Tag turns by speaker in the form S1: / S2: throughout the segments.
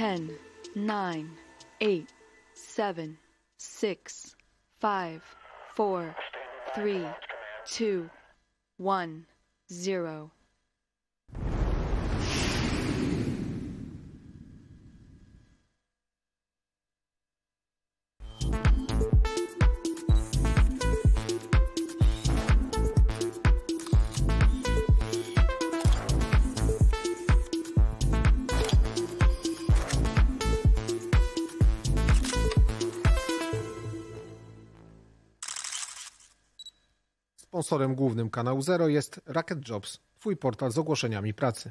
S1: 10, 9, 8, 7, 6, 5, 4, 3, 2, 1, 0.
S2: Sponsorem głównym Kanału Zero jest Racket Jobs, twój portal z ogłoszeniami pracy.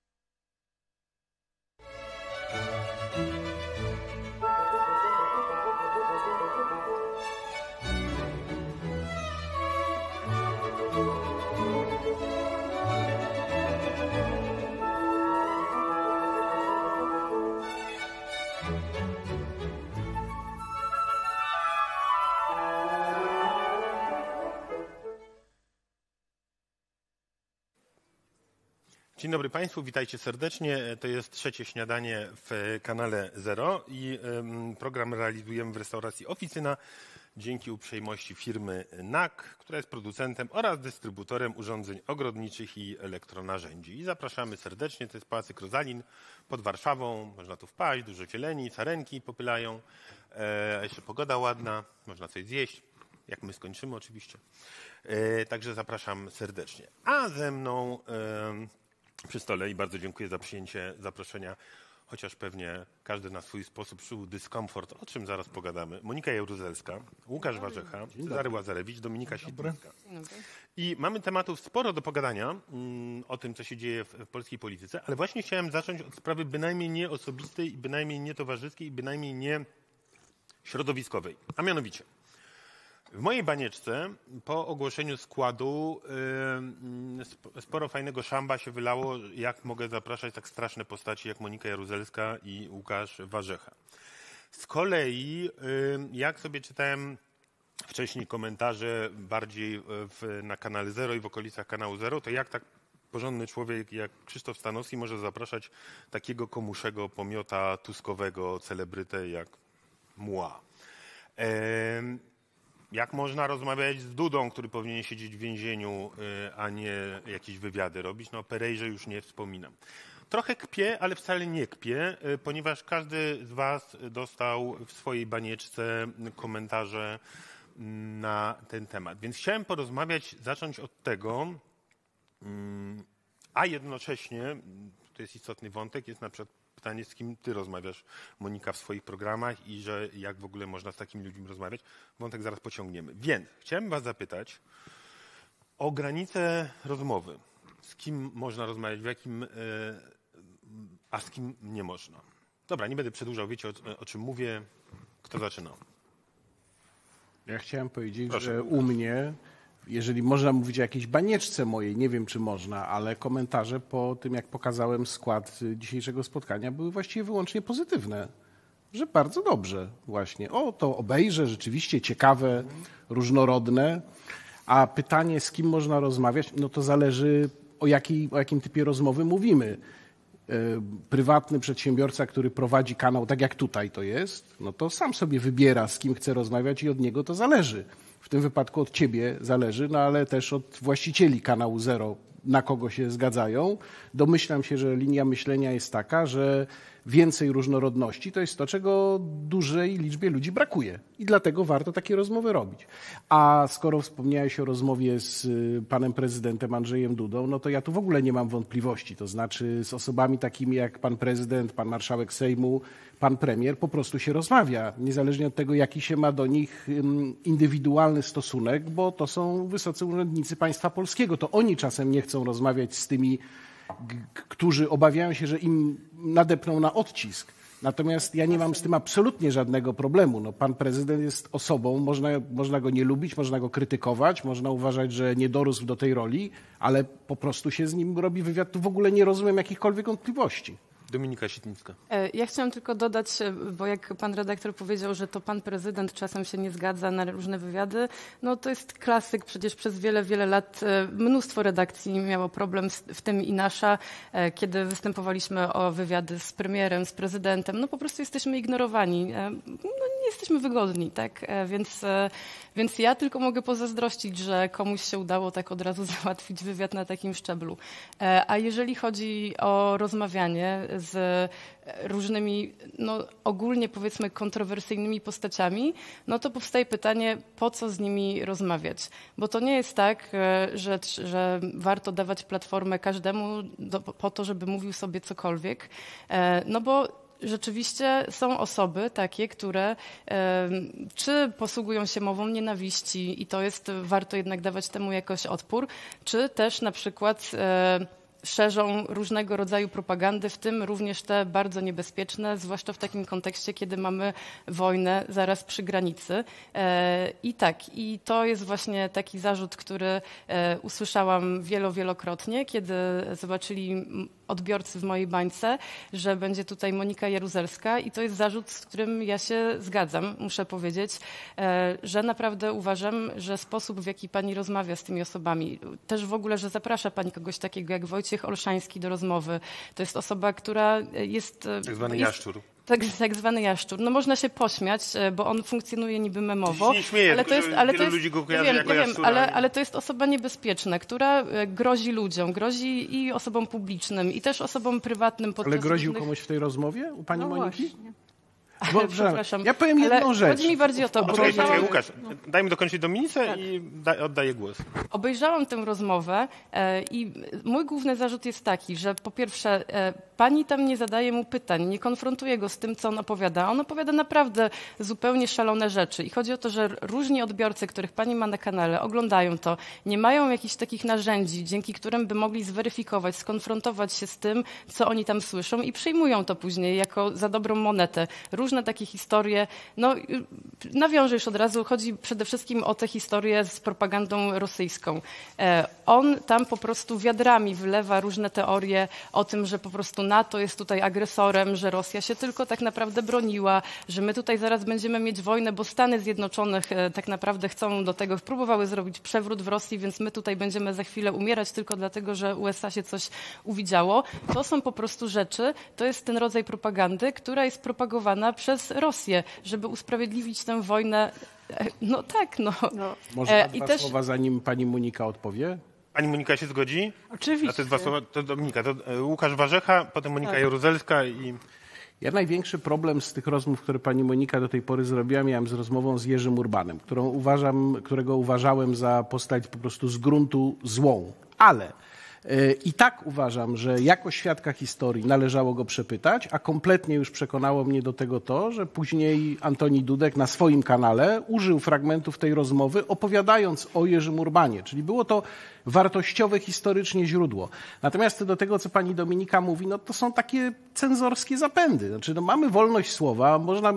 S3: Dzień dobry Państwu, witajcie serdecznie. To jest trzecie śniadanie w kanale Zero i program realizujemy w restauracji Oficyna dzięki uprzejmości firmy NAK, która jest producentem oraz dystrybutorem urządzeń ogrodniczych i elektronarzędzi. I zapraszamy serdecznie, to jest Pałacyk Rozalin pod Warszawą, można tu wpaść, dużo zieleni, sarenki popylają, a jeszcze pogoda ładna, można coś zjeść, jak my skończymy oczywiście. Także zapraszam serdecznie. A ze mną przy stole i bardzo dziękuję za przyjęcie zaproszenia, chociaż pewnie każdy na swój sposób czuł dyskomfort, o czym zaraz pogadamy. Monika Jaruzelska, Łukasz Warzecha, Cezary Łazarewicz, Dominika Świdnicka. I mamy tematów sporo do pogadania o tym, co się dzieje w polskiej polityce, ale właśnie chciałem zacząć od sprawy bynajmniej nie osobistej, bynajmniej nie towarzyskiej i bynajmniej nie środowiskowej. A mianowicie, w mojej banieczce po ogłoszeniu składu sporo fajnego szamba się wylało, jak mogę zapraszać tak straszne postaci jak Monika Jaruzelska i Łukasz Warzecha. Z kolei, jak sobie czytałem wcześniej komentarze bardziej na kanale Zero i w okolicach kanału Zero, to jak tak porządny człowiek jak Krzysztof Stanowski może zapraszać takiego komuszego pomiota tuskowego celebrytę jak Muła. Jak można rozmawiać z Dudą, który powinien siedzieć w więzieniu, a nie jakieś wywiady robić? No o Perejrze już nie wspominam. Trochę kpię, ale wcale nie kpię, ponieważ każdy z Was dostał w swojej banieczce komentarze na ten temat. Więc chciałem zacząć od tego, a jednocześnie, to jest istotny wątek, jest na przykład pytanie, z kim ty rozmawiasz, Monika, w swoich programach i że jak w ogóle można z takimi ludźmi rozmawiać. Wątek zaraz pociągniemy. Więc chciałem was zapytać o granicę rozmowy. Z kim można rozmawiać, a z kim nie można. Dobra, nie będę przedłużał, wiecie o czym mówię. Kto zaczyna?
S4: Ja chciałem powiedzieć,
S3: Proszę.
S4: że u mnie, jeżeli można mówić o jakiejś banieczce mojej, nie wiem czy można, ale komentarze po tym, jak pokazałem skład dzisiejszego spotkania, były właściwie wyłącznie pozytywne. Że bardzo dobrze właśnie. O, to obejrzę, rzeczywiście ciekawe, różnorodne. A pytanie, z kim można rozmawiać, no to zależy o jakim typie rozmowy mówimy. Prywatny przedsiębiorca, który prowadzi kanał, tak jak tutaj to jest, no to sam sobie wybiera, z kim chce rozmawiać i od niego to zależy. W tym wypadku od ciebie zależy, no ale też od właścicieli kanału Zero, na kogo się zgadzają. Domyślam się, że linia myślenia jest taka, że więcej różnorodności to jest to, czego dużej liczbie ludzi brakuje. I dlatego warto takie rozmowy robić. A skoro wspomniałeś o rozmowie z panem prezydentem Andrzejem Dudą, no to ja tu w ogóle nie mam wątpliwości. To znaczy z osobami takimi jak pan prezydent, pan marszałek Sejmu, pan premier po prostu się rozmawia. Niezależnie od tego, jaki się ma do nich indywidualny stosunek, bo to są wysocy urzędnicy państwa polskiego. To oni czasem nie chcą rozmawiać z tymi, którzy obawiają się, że im nadepną na odcisk. Natomiast ja nie mam z tym absolutnie żadnego problemu. No, pan prezydent jest osobą, można go nie lubić, można go krytykować, można uważać, że nie dorósł do tej roli, ale po prostu się z nim robi wywiad. Tu w ogóle nie rozumiem jakichkolwiek wątpliwości.
S3: Dominika Sitnicka.
S5: Ja chciałam tylko dodać, bo jak pan redaktor powiedział, że to pan prezydent czasem się nie zgadza na różne wywiady, no to jest klasyk, przecież przez wiele, wiele lat mnóstwo redakcji miało problem, w tym i nasza, kiedy występowaliśmy o wywiady z premierem, z prezydentem, no po prostu jesteśmy ignorowani, no nie jesteśmy wygodni, tak, więc ja tylko mogę pozazdrościć, że komuś się udało tak od razu załatwić wywiad na takim szczeblu. A jeżeli chodzi o rozmawianie z różnymi, no ogólnie powiedzmy kontrowersyjnymi postaciami, no to powstaje pytanie, po co z nimi rozmawiać? Bo to nie jest tak, że warto dawać platformę każdemu po to, żeby mówił sobie cokolwiek, no bo rzeczywiście są osoby takie, które czy posługują się mową nienawiści i to jest, warto jednak dawać temu jakoś odpór, czy też na przykład szerzą różnego rodzaju propagandy, w tym również te bardzo niebezpieczne, zwłaszcza w takim kontekście, kiedy mamy wojnę zaraz przy granicy. I tak, i to jest właśnie taki zarzut, który usłyszałam wielokrotnie, kiedy zobaczyli odbiorcy w mojej bańce, że będzie tutaj Monika Jaruzelska i to jest zarzut, z którym ja się zgadzam, muszę powiedzieć, że naprawdę uważam, że sposób, w jaki pani rozmawia z tymi osobami, też w ogóle, że zaprasza pani kogoś takiego jak Wojciech Olszański do rozmowy, to jest osoba, która jest...
S3: Tak zwany jaszczur.
S5: Tak zwany jaszczur. No można się pośmiać, bo on funkcjonuje niby memowo.
S3: Nie śmieję,
S5: ale to jest, ale to jest,
S3: ludzi go kojarzy jako jaszczura.
S5: ale to jest osoba niebezpieczna, która grozi ludziom, grozi i osobom publicznym, i też osobom prywatnym.
S4: Ale groził komuś w tej rozmowie u pani Moniki?
S5: Właśnie.
S4: Bo,
S5: przepraszam.
S4: Ja powiem jedną rzecz.
S5: Chodzi mi bardziej o to.
S3: Poczekaj, Łukasz, daj mi dokończyć Dominice
S5: Tak.
S3: i oddaję głos.
S5: Obejrzałam tę rozmowę i mój główny zarzut jest taki, że po pierwsze pani tam nie zadaje mu pytań, nie konfrontuje go z tym, co on opowiada. On opowiada naprawdę zupełnie szalone rzeczy i chodzi o to, że różni odbiorcy, których pani ma na kanale, oglądają to, nie mają jakichś takich narzędzi, dzięki którym by mogli zweryfikować, skonfrontować się z tym, co oni tam słyszą i przyjmują to później jako za dobrą monetę. Różne takie historie, no nawiążę już od razu, chodzi przede wszystkim o tę historię z propagandą rosyjską. On tam po prostu wiadrami wylewa różne teorie o tym, że po prostu NATO jest tutaj agresorem, że Rosja się tylko tak naprawdę broniła, że my tutaj zaraz będziemy mieć wojnę, bo Stany Zjednoczone tak naprawdę chcą do tego, próbowały zrobić przewrót w Rosji, więc my tutaj będziemy za chwilę umierać tylko dlatego, że USA się coś uwidziało. To są po prostu rzeczy, to jest ten rodzaj propagandy, która jest propagowana przez Rosję, żeby usprawiedliwić tę wojnę. No tak, no.
S4: Może dwa słowa, zanim pani Monika odpowie?
S3: Pani Monika się zgodzi?
S5: Oczywiście.
S3: A te dwa słowa, to Dominika, to Łukasz Warzecha, potem Monika Jaruzelska i...
S4: Ja największy problem z tych rozmów, które pani Monika do tej pory zrobiła, miałem z rozmową z Jerzym Urbanem, którego uważałem za postać po prostu z gruntu złą. Ale i tak uważam, że jako świadka historii należało go przepytać, a kompletnie już przekonało mnie do tego to, że później Antoni Dudek na swoim kanale użył fragmentów tej rozmowy, opowiadając o Jerzym Urbanie, czyli było to wartościowe historycznie źródło. Natomiast do tego, co pani Dominika mówi, no to są takie cenzorskie zapędy. Znaczy, no mamy wolność słowa,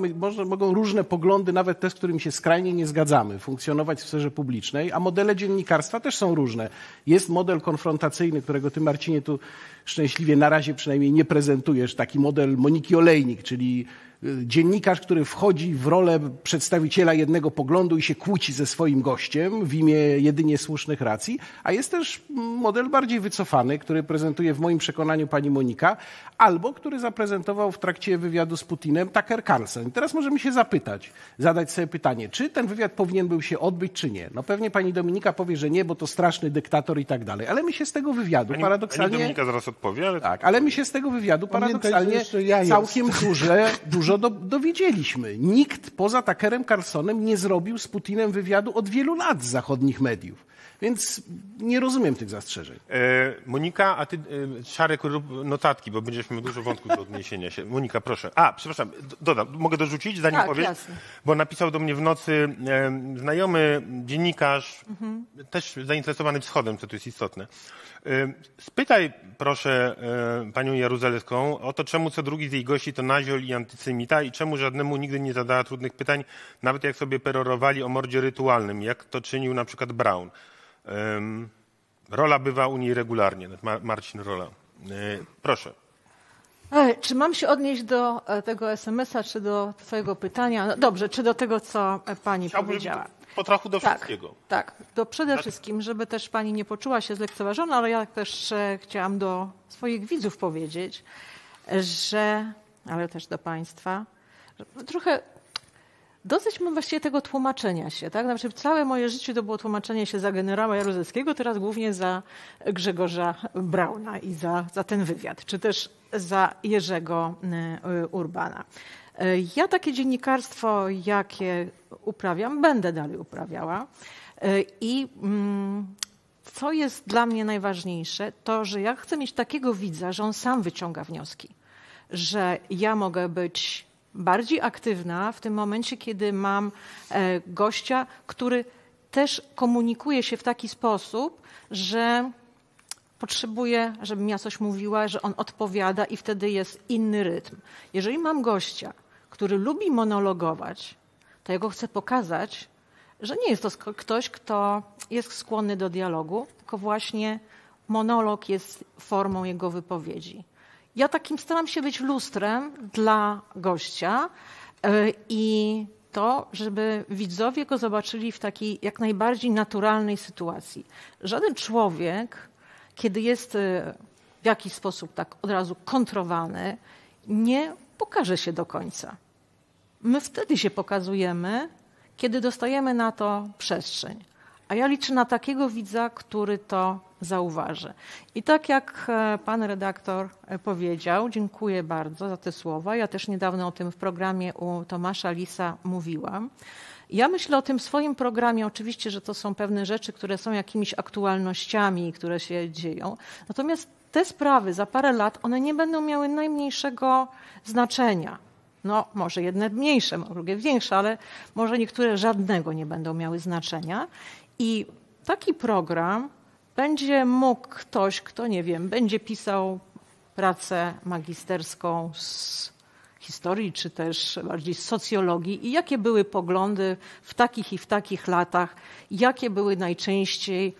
S4: mogą różne poglądy, nawet te, z którymi się skrajnie nie zgadzamy, funkcjonować w sferze publicznej, a modele dziennikarstwa też są różne. Jest model konfrontacyjny, którego ty, Marcinie, tu szczęśliwie na razie przynajmniej nie prezentujesz, taki model Moniki Olejnik, czyli dziennikarz, który wchodzi w rolę przedstawiciela jednego poglądu i się kłóci ze swoim gościem w imię jedynie słusznych racji, a jest też model bardziej wycofany, który prezentuje w moim przekonaniu pani Monika, albo który zaprezentował w trakcie wywiadu z Putinem Tucker Carlson. I teraz możemy się zadać sobie pytanie, czy ten wywiad powinien był się odbyć, czy nie. No pewnie pani Dominika powie, że nie, bo to straszny dyktator i tak dalej, ale my się z tego wywiadu paradoksalnie...
S3: Pani Dominika zaraz odpowie, ale...
S4: Tak, ale my się z tego wywiadu paradoksalnie całkiem dużo dowiedzieliśmy. Nikt poza Tuckerem Carlsonem nie zrobił z Putinem wywiadu od wielu lat z zachodnich mediów. Więc nie rozumiem tych zastrzeżeń.
S3: Monika, a ty, Szarek, rób notatki, bo będziesz miał dużo wątków do odniesienia się. Monika, proszę. Przepraszam, dodam, mogę dorzucić, zanim powiesz?
S5: Jasne.
S3: Bo napisał do mnie w nocy znajomy dziennikarz, też zainteresowany wschodem, co tu jest istotne. Spytaj, proszę, panią Jaruzelską o to, czemu co drugi z jej gości to naziol i antysemita i czemu żadnemu nigdy nie zadała trudnych pytań, nawet jak sobie perorowali o mordzie rytualnym, jak to czynił na przykład Braun. Rola bywa u niej regularnie, Marcin Rola. Proszę.
S6: Czy mam się odnieść do tego SMS-a, czy do twojego pytania? No dobrze, czy do tego, co pani powiedziała?
S3: Po trochu do wszystkiego.
S6: Tak. To przede wszystkim, żeby też pani nie poczuła się zlekceważona, ale ja też chciałam do swoich widzów powiedzieć, ale też do państwa, że trochę dosyć mam właściwie tego tłumaczenia się. Tak? Znaczy, całe moje życie to było tłumaczenie się za generała Jaruzelskiego, teraz głównie za Grzegorza Brauna i za ten wywiad, czy też za Jerzego Urbana. Ja takie dziennikarstwo, jakie uprawiam, będę dalej uprawiała. I co jest dla mnie najważniejsze, to, że ja chcę mieć takiego widza, że on sam wyciąga wnioski. Że ja mogę być bardziej aktywna w tym momencie, kiedy mam gościa, który też komunikuje się w taki sposób, że potrzebuję, żebym ja coś mówiła, że on odpowiada i wtedy jest inny rytm. Jeżeli mam gościa, który lubi monologować, to ja go chcę pokazać, że nie jest to ktoś, kto jest skłonny do dialogu, tylko właśnie monolog jest formą jego wypowiedzi. Ja takim staram się być lustrem dla gościa i to, żeby widzowie go zobaczyli w takiej jak najbardziej naturalnej sytuacji. Żaden człowiek, kiedy jest w jakiś sposób tak od razu kontrowany, nie pokaże się do końca. My wtedy się pokazujemy, kiedy dostajemy na to przestrzeń. A ja liczę na takiego widza, który to zauważy. I tak jak pan redaktor powiedział, dziękuję bardzo za te słowa. Ja też niedawno o tym w programie u Tomasza Lisa mówiłam. Ja myślę o tym swoim programie, oczywiście, że to są pewne rzeczy, które są jakimiś aktualnościami, które się dzieją. Natomiast te sprawy za parę lat, one nie będą miały najmniejszego znaczenia. No, może jedne mniejsze, drugie większe, ale może niektóre żadnego nie będą miały znaczenia. I taki program będzie mógł ktoś, kto nie wiem, będzie pisał pracę magisterską z historii, czy też bardziej z socjologii i jakie były poglądy w takich i w takich latach, jakie były najczęściej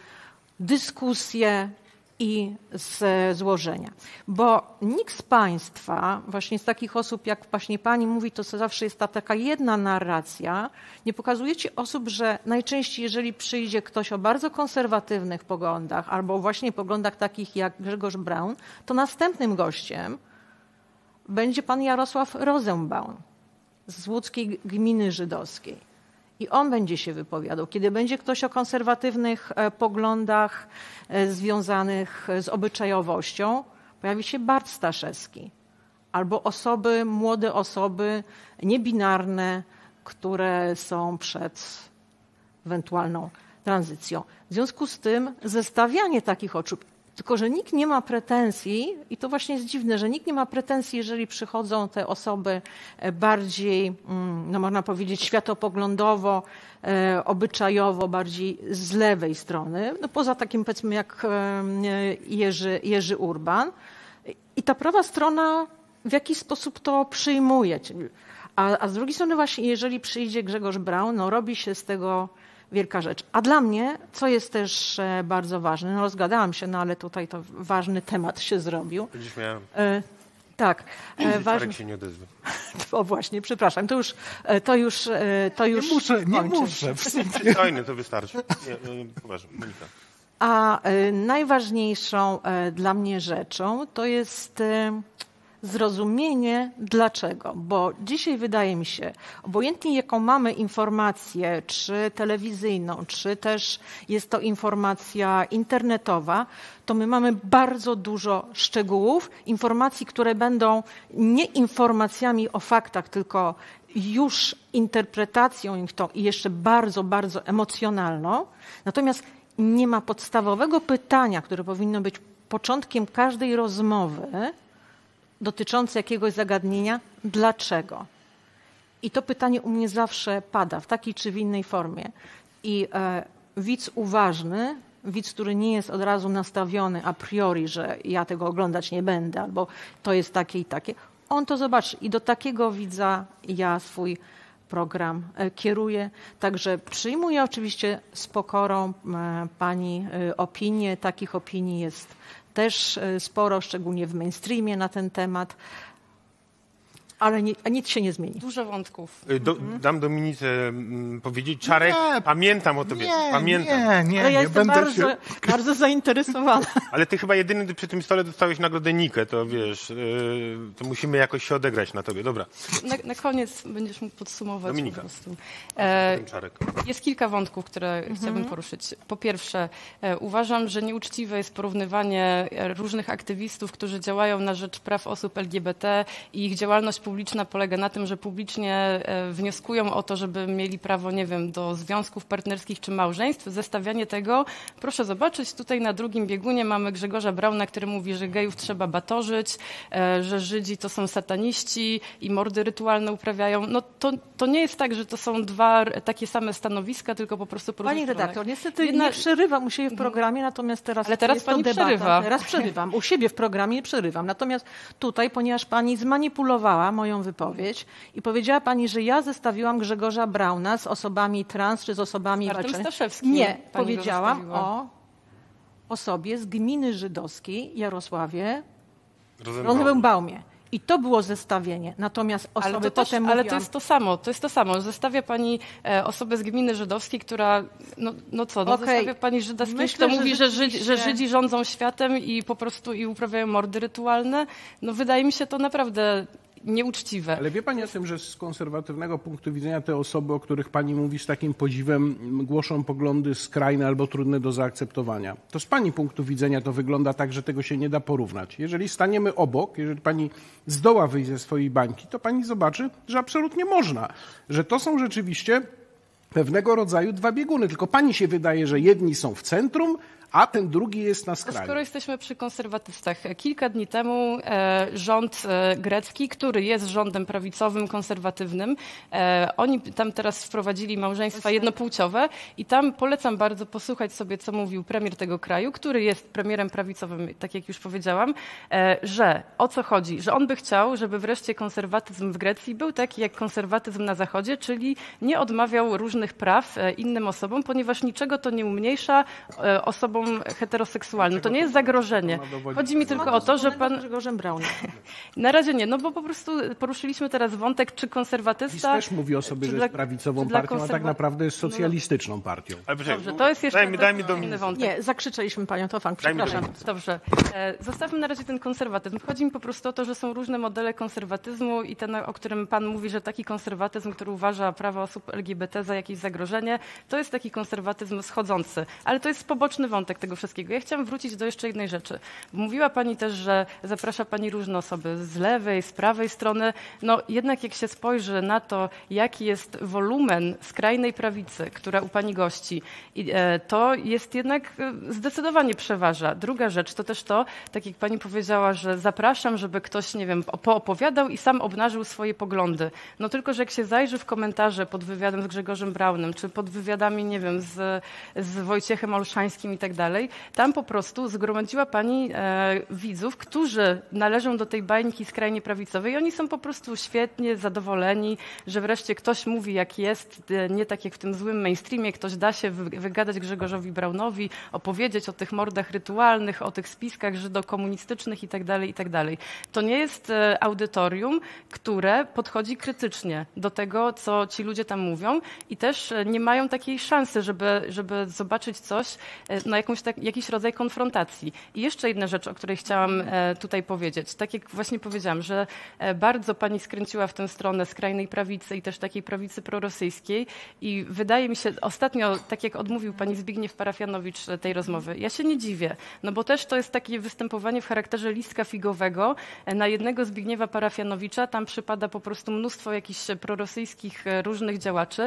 S6: dyskusje i złożenia. Bo nikt z państwa, właśnie z takich osób, jak właśnie pani mówi, to zawsze jest ta taka jedna narracja, nie pokazujecie osób, że najczęściej, jeżeli przyjdzie ktoś o bardzo konserwatywnych poglądach albo właśnie poglądach takich jak Grzegorz Braun, to następnym gościem będzie pan Jarosław Rosenbaum z łódzkiej gminy żydowskiej. I on będzie się wypowiadał. Kiedy będzie ktoś o konserwatywnych poglądach związanych z obyczajowością, pojawi się Bart Staszewski. Albo młode osoby niebinarne, które są przed ewentualną tranzycją. W związku z tym zestawianie takich osób, tylko że nikt nie ma pretensji, i to właśnie jest dziwne, że nikt nie ma pretensji, jeżeli przychodzą te osoby bardziej, no można powiedzieć, światopoglądowo, obyczajowo, bardziej z lewej strony, no poza takim powiedzmy jak Jerzy Urban. I ta prawa strona w jakiś sposób to przyjmuje. A z drugiej strony właśnie, jeżeli przyjdzie Grzegorz Braun, no robi się z tego wielka rzecz. A dla mnie, co jest też bardzo ważne, no rozgadałam się, no ale tutaj to ważny temat się zrobił.
S3: Będziesz miała...
S6: Tak.
S3: Ważny... się nie odezwie.
S6: O właśnie, przepraszam, to już
S4: Nie muszę.
S3: Spokojnie, to wystarczy. Poważnie, Monika.
S6: A najważniejszą dla mnie rzeczą to jest zrozumienie dlaczego. Bo dzisiaj wydaje mi się, obojętnie jaką mamy informację, czy telewizyjną, czy też jest to informacja internetowa, to my mamy bardzo dużo szczegółów, informacji, które będą nie informacjami o faktach, tylko już interpretacją i jeszcze bardzo, bardzo emocjonalną. Natomiast nie ma podstawowego pytania, które powinno być początkiem każdej rozmowy dotyczące jakiegoś zagadnienia, dlaczego? I to pytanie u mnie zawsze pada w takiej czy w innej formie. I widz uważny, widz, który nie jest od razu nastawiony a priori, że ja tego oglądać nie będę, albo to jest takie i takie, on to zobaczy. I do takiego widza ja swój program kieruje. Także przyjmuję oczywiście z pokorą pani opinie. Takich opinii jest też sporo, szczególnie w mainstreamie na ten temat. Ale nic się nie zmieni.
S5: Dużo wątków.
S3: Dam Dominice powiedzieć. Czarek, pamiętam o tobie. Pamiętam.
S6: Ale ja jestem bardzo zainteresowana.
S3: Ale ty chyba jedyny przy tym stole dostałeś nagrodę Nikę, to wiesz, to musimy jakoś się odegrać na tobie. Dobra.
S5: Na koniec będziesz mógł podsumować
S3: Dominika.
S5: po prostu.
S3: Czarek.
S5: Jest kilka wątków, które chciałabym poruszyć. Po pierwsze, uważam, że nieuczciwe jest porównywanie różnych aktywistów, którzy działają na rzecz praw osób LGBT i ich działalność publiczna polega na tym, że publicznie wnioskują o to, żeby mieli prawo, nie wiem, do związków partnerskich czy małżeństw. Zestawianie tego, proszę zobaczyć, tutaj na drugim biegunie mamy Grzegorza Brauna, który mówi, że gejów trzeba batorzyć, że Żydzi to są sataniści i mordy rytualne uprawiają. No to nie jest tak, że to są dwa takie same stanowiska, tylko po prostu po
S6: Pani
S5: różnych
S6: redaktor,
S5: stronach.
S6: niestety nie przerywam u siebie w programie, natomiast teraz
S5: Ale teraz
S6: jest
S5: pani
S6: to debata.
S5: przerywa.
S6: Teraz przerywam. U siebie w programie nie przerywam. Natomiast tutaj, ponieważ pani zmanipulowała moją wypowiedź i powiedziała pani, że ja zestawiłam Grzegorza Brauna z osobami trans czy z osobami
S5: Artem Staszewskim.
S6: Nie,
S5: Pani go
S6: powiedziałam
S5: zestawiła.
S6: o osobie z gminy żydowskiej Jarosławie
S3: Rosenbaum.
S6: Rosenbaumie. I to było zestawienie. Natomiast osoby potem
S5: ale
S6: mówiłam,
S5: to jest to samo. Zestawia pani osobę z gminy żydowskiej, która, zestawia pani Żyda z kimś,
S6: Myślę,
S5: kto
S6: że
S5: mówi,
S6: rzeczywiście-
S5: że Żydzi rządzą światem i po prostu uprawiają mordy rytualne. No wydaje mi się to naprawdę nieuczciwe.
S4: Ale wie pani o tym, że z konserwatywnego punktu widzenia te osoby, o których pani mówi z takim podziwem, głoszą poglądy skrajne albo trudne do zaakceptowania. To z pani punktu widzenia to wygląda tak, że tego się nie da porównać. Jeżeli staniemy obok, jeżeli pani zdoła wyjść ze swojej bańki, to pani zobaczy, że absolutnie można. Że to są rzeczywiście pewnego rodzaju dwa bieguny. Tylko pani się wydaje, że jedni są w centrum, a ten drugi jest na skraju.
S5: Skoro jesteśmy przy konserwatystach, kilka dni temu rząd grecki, który jest rządem prawicowym, konserwatywnym, oni tam teraz wprowadzili małżeństwa jednopłciowe i tam polecam bardzo posłuchać sobie, co mówił premier tego kraju, który jest premierem prawicowym, tak jak już powiedziałam, że o co chodzi, że on by chciał, żeby wreszcie konserwatyzm w Grecji był taki jak konserwatyzm na Zachodzie, czyli nie odmawiał różnych praw innym osobom, ponieważ niczego to nie umniejsza osobom heteroseksualnym. To nie jest zagrożenie. Chodzi mi tylko o to, że pan...
S6: Grzegorzem Braunem.
S5: Na razie nie, no bo po prostu poruszyliśmy teraz wątek, czy konserwatysta...
S4: PiS też mówi o sobie, że jest prawicową partią, a tak naprawdę jest socjalistyczną partią.
S3: Ale poczekaj,
S5: Dobrze, to jest jeszcze
S3: dajmy
S5: inny
S3: Dominice.
S5: wątek.
S6: Nie, zakrzyczeliśmy panią Tofang,
S3: Dajmy
S6: przepraszam.
S3: Dominice.
S5: Dobrze. Zostawmy na razie ten konserwatyzm. Chodzi mi po prostu o to, że są różne modele konserwatyzmu i ten, o którym pan mówi, że taki konserwatyzm, który uważa prawa osób LGBT za jakieś zagrożenie, to jest taki konserwatyzm schodzący. Ale to jest poboczny wątek tego wszystkiego. Ja chciałam wrócić do jeszcze jednej rzeczy. Mówiła pani też, że zaprasza pani różne osoby z lewej, z prawej strony. No jednak jak się spojrzy na to, jaki jest wolumen skrajnej prawicy, która u pani gości, to jest jednak zdecydowanie przeważa. Druga rzecz to też to, tak jak pani powiedziała, że zapraszam, żeby ktoś, nie wiem, poopowiadał i sam obnażył swoje poglądy. No tylko, że jak się zajrzy w komentarze pod wywiadem z Grzegorzem Braunem, czy pod wywiadami, nie wiem, z Wojciechem Olszańskim i tak dalej, tam po prostu zgromadziła pani widzów, którzy należą do tej bańki skrajnie prawicowej i oni są po prostu świetnie zadowoleni, że wreszcie ktoś mówi jak jest, nie tak jak w tym złym mainstreamie, ktoś da się wygadać Grzegorzowi Braunowi, opowiedzieć o tych mordach rytualnych, o tych spiskach żydokomunistycznych i tak dalej, i tak dalej. To nie jest audytorium, które podchodzi krytycznie do tego, co ci ludzie tam mówią i też nie mają takiej szansy, żeby zobaczyć coś, no jakiś rodzaj konfrontacji. I jeszcze jedna rzecz, o której chciałam tutaj powiedzieć. Tak jak właśnie powiedziałam, że bardzo pani skręciła w tę stronę skrajnej prawicy i też takiej prawicy prorosyjskiej i wydaje mi się, ostatnio, tak jak odmówił pani Zbigniew Parafianowicz tej rozmowy, ja się nie dziwię, no bo też to jest takie występowanie w charakterze listka figowego na jednego Zbigniewa Parafianowicza, tam przypada po prostu mnóstwo jakichś prorosyjskich różnych działaczy i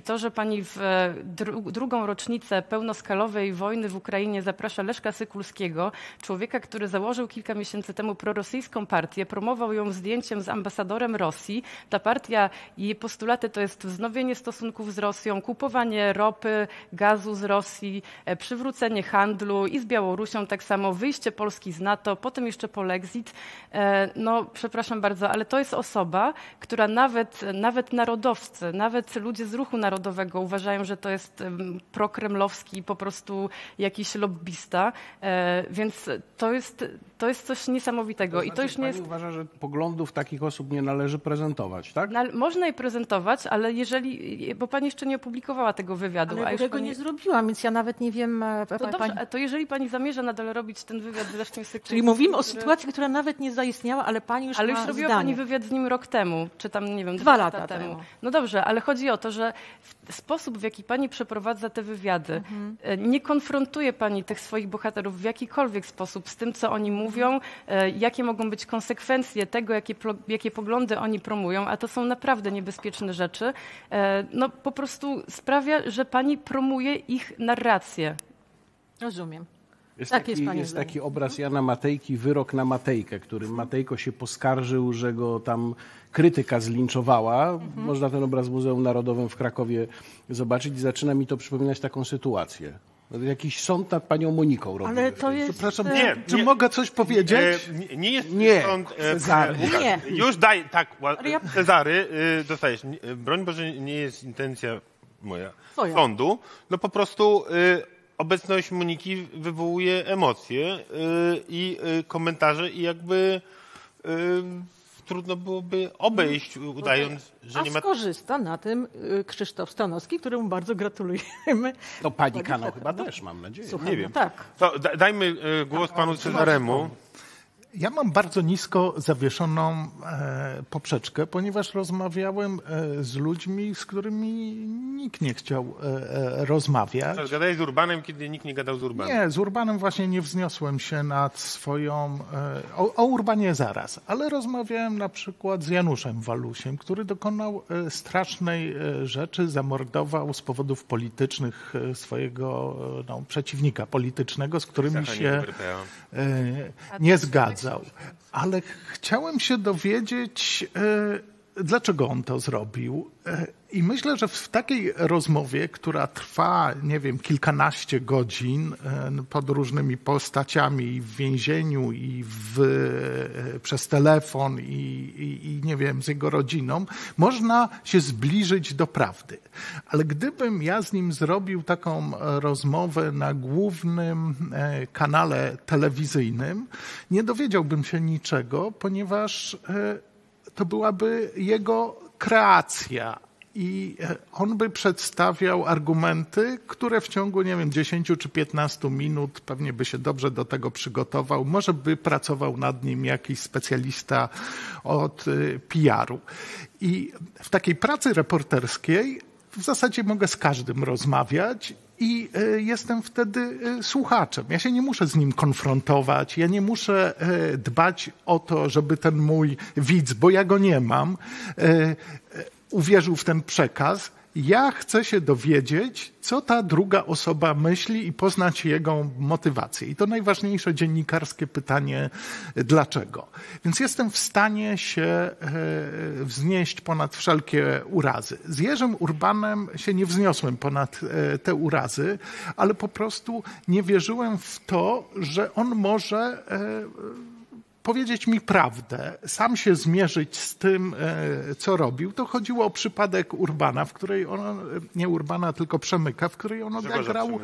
S5: to, że pani w drugą rocznicę pełnoskalowej wojny w Ukrainie zaprasza Leszka Sykulskiego, człowieka, który założył kilka miesięcy temu prorosyjską partię, promował ją zdjęciem z ambasadorem Rosji. Ta partia, jej postulaty to jest wznowienie stosunków z Rosją, kupowanie ropy, gazu z Rosji, przywrócenie handlu i z Białorusią tak samo, wyjście Polski z NATO, potem jeszcze polexit. No, przepraszam bardzo, ale to jest osoba, która nawet narodowcy, nawet ludzie z ruchu narodowego uważają, że to jest prokremlowski po prostu jakiś lobbista, więc to jest coś niesamowitego.
S4: To znaczy,
S5: i to już nie jest...
S4: Pani uważa, że poglądów takich osób nie należy prezentować, tak?
S5: Można je prezentować, ale bo pani jeszcze nie opublikowała tego wywiadu.
S6: Ale tego nie zrobiłam, więc ja nawet nie wiem...
S5: To dobrze, to jeżeli pani zamierza nadal robić ten wywiad z Leszkiem Sykulskim...
S6: Czyli mówimy o sytuacji, która nawet nie zaistniała, ale pani już ma
S5: robiła
S6: zdanie.
S5: pani wywiad z nim rok temu, czy tam, nie wiem,
S6: 2 lata temu.
S5: No dobrze, ale chodzi o to, że sposób, w jaki pani przeprowadza te wywiady, nie konfrontuje pani tych swoich bohaterów w jakikolwiek sposób z tym, co oni mówią, jakie mogą być konsekwencje tego, jakie poglądy oni promują, a to są naprawdę niebezpieczne rzeczy. No po prostu sprawia, że pani promuje ich narrację.
S6: Rozumiem.
S4: Jest taki obraz Jana Matejki, Wyrok na Matejkę, którym Matejko się poskarżył, że go tam krytyka zlinczowała. Można ten obraz w Muzeum Narodowym w Krakowie zobaczyć i zaczyna mi to przypominać taką sytuację. Jakiś sąd nad panią Moniką robił.
S6: Ale to jest...
S2: Przepraszam,
S3: czy
S2: mogę coś powiedzieć?
S3: Nie jest sąd...
S4: Cezary.
S6: Nie.
S3: Już daj, tak, Cezary, dostajesz. Broń Boże, nie jest intencja moja.
S6: Twoja.
S3: Sądu. No po prostu obecność Moniki wywołuje emocje i komentarze i jakby trudno byłoby obejść, udając, że nie ma...
S6: skorzysta na tym Krzysztof Stanowski, któremu bardzo gratulujemy.
S4: No pani kanał chyba też, mam nadzieję.
S6: Słucham,
S3: Nie wiem.
S6: Tak.
S3: To dajmy głos panu Cezaremu.
S7: Ja mam bardzo nisko zawieszoną poprzeczkę, ponieważ rozmawiałem z ludźmi, z którymi nikt nie chciał rozmawiać.
S3: Gadałeś z Urbanem, kiedy nikt nie gadał z Urbanem.
S7: Nie, z Urbanem właśnie nie wzniosłem się nad swoją... O Urbanie zaraz, ale rozmawiałem na przykład z Januszem Walusiem, który dokonał strasznej rzeczy, zamordował z powodów politycznych swojego przeciwnika politycznego, z którym się nie zgadzał. Ale chciałem się dowiedzieć, dlaczego on to zrobił. I myślę, że w takiej rozmowie, która trwa, nie wiem, kilkanaście godzin pod różnymi postaciami i w więzieniu, i przez telefon, i nie wiem, z jego rodziną, można się zbliżyć do prawdy. Ale gdybym ja z nim zrobił taką rozmowę na głównym kanale telewizyjnym, nie dowiedziałbym się niczego, ponieważ to byłaby jego kreacja. I on by przedstawiał argumenty, które w ciągu, nie wiem, 10 czy 15 minut pewnie by się dobrze do tego przygotował. Może by pracował nad nim jakiś specjalista od PR-u. I w takiej pracy reporterskiej w zasadzie mogę z każdym rozmawiać i jestem wtedy słuchaczem. Ja się nie muszę z nim konfrontować, ja nie muszę dbać o to, żeby ten mój widz, bo ja go nie mam, uwierzył w ten przekaz. Ja chcę się dowiedzieć, co ta druga osoba myśli i poznać jego motywację. I to najważniejsze dziennikarskie pytanie, dlaczego. Więc jestem w stanie się wznieść ponad wszelkie urazy. Z Jerzym Urbanem się nie wzniosłem ponad te urazy, ale po prostu nie wierzyłem w to, że on może powiedzieć mi prawdę, sam się zmierzyć z tym, co robił. To chodziło o przypadek Urbana, w której nie Urbana, tylko Przemyka, w której on odegrał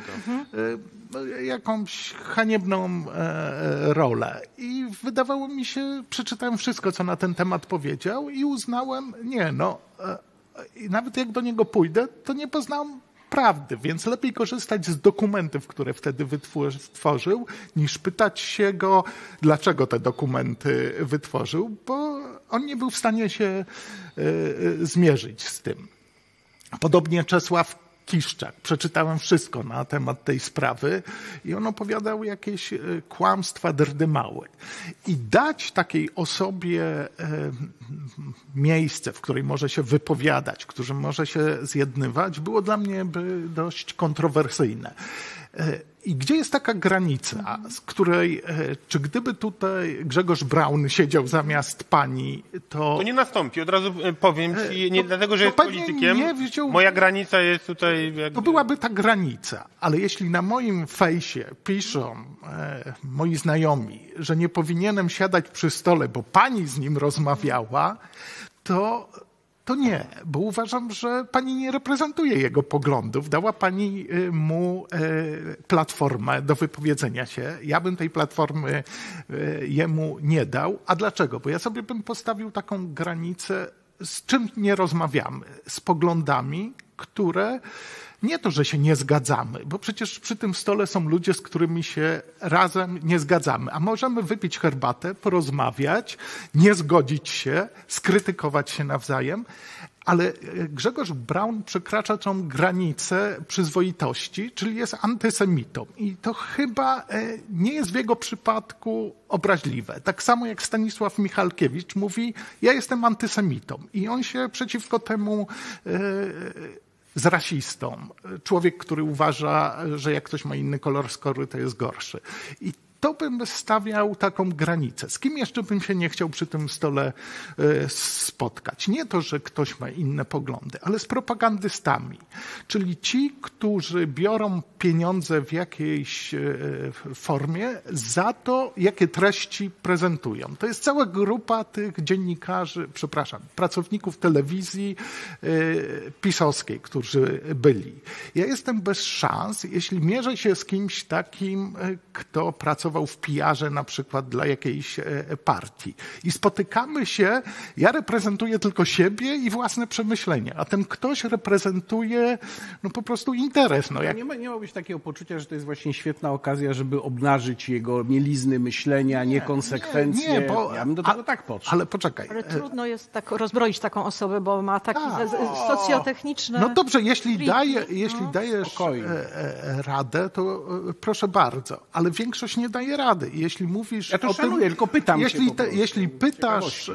S7: jakąś haniebną rolę. I wydawało mi się, przeczytałem wszystko, co na ten temat powiedział i uznałem, nawet jak do niego pójdę, to nie poznam prawdy, więc lepiej korzystać z dokumentów, które wtedy wytworzył, niż pytać się go, dlaczego te dokumenty wytworzył, bo on nie był w stanie się zmierzyć z tym. Podobnie Czesław Kiszczak. Przeczytałem wszystko na temat tej sprawy i on opowiadał jakieś kłamstwa drdymały. I dać takiej osobie miejsce, w której może się wypowiadać, którym może się zjednywać, było dla mnie dość kontrowersyjne. I gdzie jest taka granica, z której, czy gdyby tutaj Grzegorz Braun siedział zamiast pani,
S3: To nie nastąpi, od razu powiem ci, nie dlatego, że jest politykiem, moja granica jest tutaj...
S7: To byłaby ta granica, ale jeśli na moim fejsie piszą moi znajomi, że nie powinienem siadać przy stole, bo pani z nim rozmawiała, to nie, bo uważam, że pani nie reprezentuje jego poglądów. Dała pani mu platformę do wypowiedzenia się. Ja bym tej platformy jemu nie dał. A dlaczego? Bo ja sobie bym postawił taką granicę, z czym nie rozmawiamy. Z poglądami, które nie to, że się nie zgadzamy, bo przecież przy tym stole są ludzie, z którymi się razem nie zgadzamy. A możemy wypić herbatę, porozmawiać, nie zgodzić się, skrytykować się nawzajem, ale Grzegorz Braun przekracza tą granicę przyzwoitości, czyli jest antysemitą. I to chyba nie jest w jego przypadku obraźliwe. Tak samo jak Stanisław Michalkiewicz mówi, ja jestem antysemitą. I on się przeciwko temu z rasistą. Człowiek, który uważa, że jak ktoś ma inny kolor skóry, to jest gorszy. I to bym stawiał taką granicę. Z kim jeszcze bym się nie chciał przy tym stole spotkać? Nie to, że ktoś ma inne poglądy, ale z propagandystami. Czyli ci, którzy biorą pieniądze w jakiejś formie za to, jakie treści prezentują. To jest cała grupa tych dziennikarzy, pracowników telewizji pisowskiej, którzy byli. Ja jestem bez szans, jeśli mierzę się z kimś takim, kto pracował w PR-ze na przykład dla jakiejś partii. I spotykamy się, ja reprezentuję tylko siebie i własne przemyślenia, a ten ktoś reprezentuje po prostu interes.
S4: Nie ma być takiego poczucia, że to jest właśnie świetna okazja, żeby obnażyć jego mielizny myślenia, niekonsekwencje.
S7: Nie, bo
S4: ja bym do tego tak podszedł.
S7: Ale poczekaj.
S6: Ale trudno jest tak rozbroić taką osobę, bo ma takie socjotechniczne...
S7: No dobrze, jeśli dajesz radę, to proszę bardzo, ale większość nie daje rady. Jeśli mówisz
S4: ja to szanuję, tylko pytam
S7: jeśli pytasz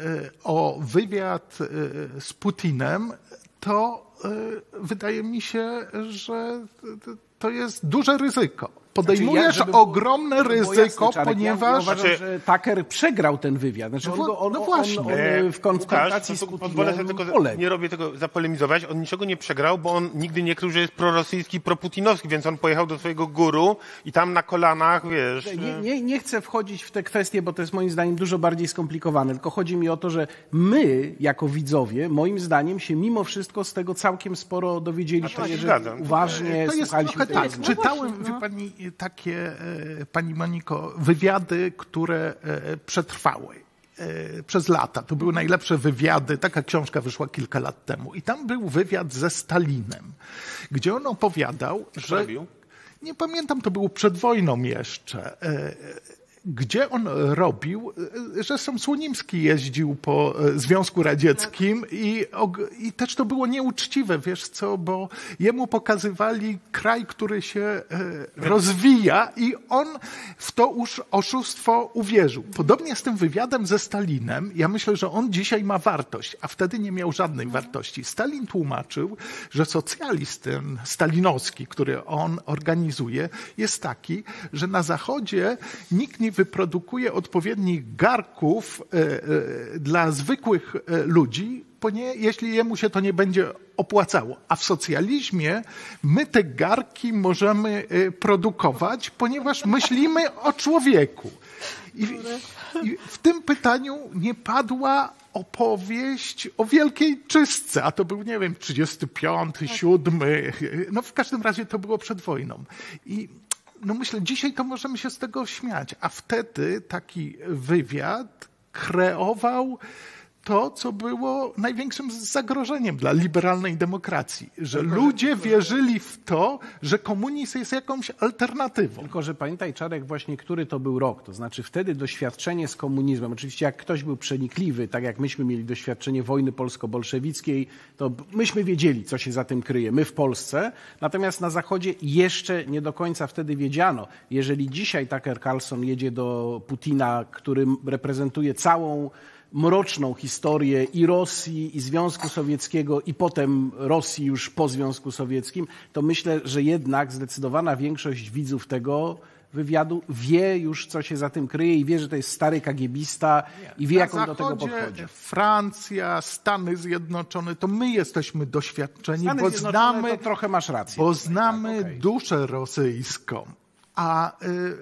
S7: o wywiad z Putinem, to wydaje mi się, że to jest duże ryzyko. Podejmujesz ogromne ryzyko, ponieważ...
S4: Ja uważam, że Tucker przegrał ten wywiad. Znaczy on w konfrontacji z Putinem
S3: pozwolę sobie tylko, nie robię tego zapolemizować. On niczego nie przegrał, bo on nigdy nie krył, że jest prorosyjski, proputinowski, więc on pojechał do swojego guru i tam na kolanach, wiesz...
S4: Nie chcę wchodzić w te kwestie, bo to jest moim zdaniem dużo bardziej skomplikowane. Tylko chodzi mi o to, że my, jako widzowie, moim zdaniem się mimo wszystko z tego całkiem sporo dowiedzieliśmy, jeżeli uważnie słuchaliśmy tej rozmowy.
S7: Czytałem, wie pani, takie, pani Moniko, wywiady, które przetrwały przez lata. To były najlepsze wywiady. Taka książka wyszła kilka lat temu. I tam był wywiad ze Stalinem, gdzie on opowiadał, że... Nie pamiętam, to było przed wojną jeszcze. Gdzie on robił, że Słonimski jeździł po Związku Radzieckim i też to było nieuczciwe, wiesz co, bo jemu pokazywali kraj, który się rozwija i on w to oszustwo uwierzył. Podobnie z tym wywiadem ze Stalinem, ja myślę, że on dzisiaj ma wartość, a wtedy nie miał żadnej wartości. Stalin tłumaczył, że socjalizm ten stalinowski, który on organizuje, jest taki, że na Zachodzie nikt nie wyprodukuje odpowiednich garków dla zwykłych ludzi, jeśli jemu się to nie będzie opłacało. A w socjalizmie my te garki możemy produkować, ponieważ myślimy o człowieku. I w tym pytaniu nie padła opowieść o wielkiej czystce, a to był, nie wiem, 35, 7, no w każdym razie to było przed wojną. I no myślę, dzisiaj to możemy się z tego śmiać, a wtedy taki wywiad kreował to, co było największym zagrożeniem dla liberalnej demokracji. Że ludzie wierzyli w to, że komunizm jest jakąś alternatywą.
S4: Tylko, że pamiętaj, Czarek, właśnie który to był rok. To znaczy wtedy doświadczenie z komunizmem, oczywiście jak ktoś był przenikliwy, tak jak myśmy mieli doświadczenie wojny polsko-bolszewickiej, to myśmy wiedzieli, co się za tym kryje, my w Polsce. Natomiast na Zachodzie jeszcze nie do końca wtedy wiedziano. Jeżeli dzisiaj Tucker Carlson jedzie do Putina, który reprezentuje całą mroczną historię i Rosji, i Związku Sowieckiego, i potem Rosji już po Związku Sowieckim, to myślę, że jednak zdecydowana większość widzów tego wywiadu wie już, co się za tym kryje i wie, że to jest stary kagiebista i wie, jak on do tego podchodzi.
S7: Francja, Stany Zjednoczone, to my jesteśmy doświadczeni,
S4: Stany
S7: bo
S4: Zjednoczone
S7: znamy,
S4: to trochę masz rację.
S7: bo znamy
S4: Tak, okej.
S7: duszę rosyjską. A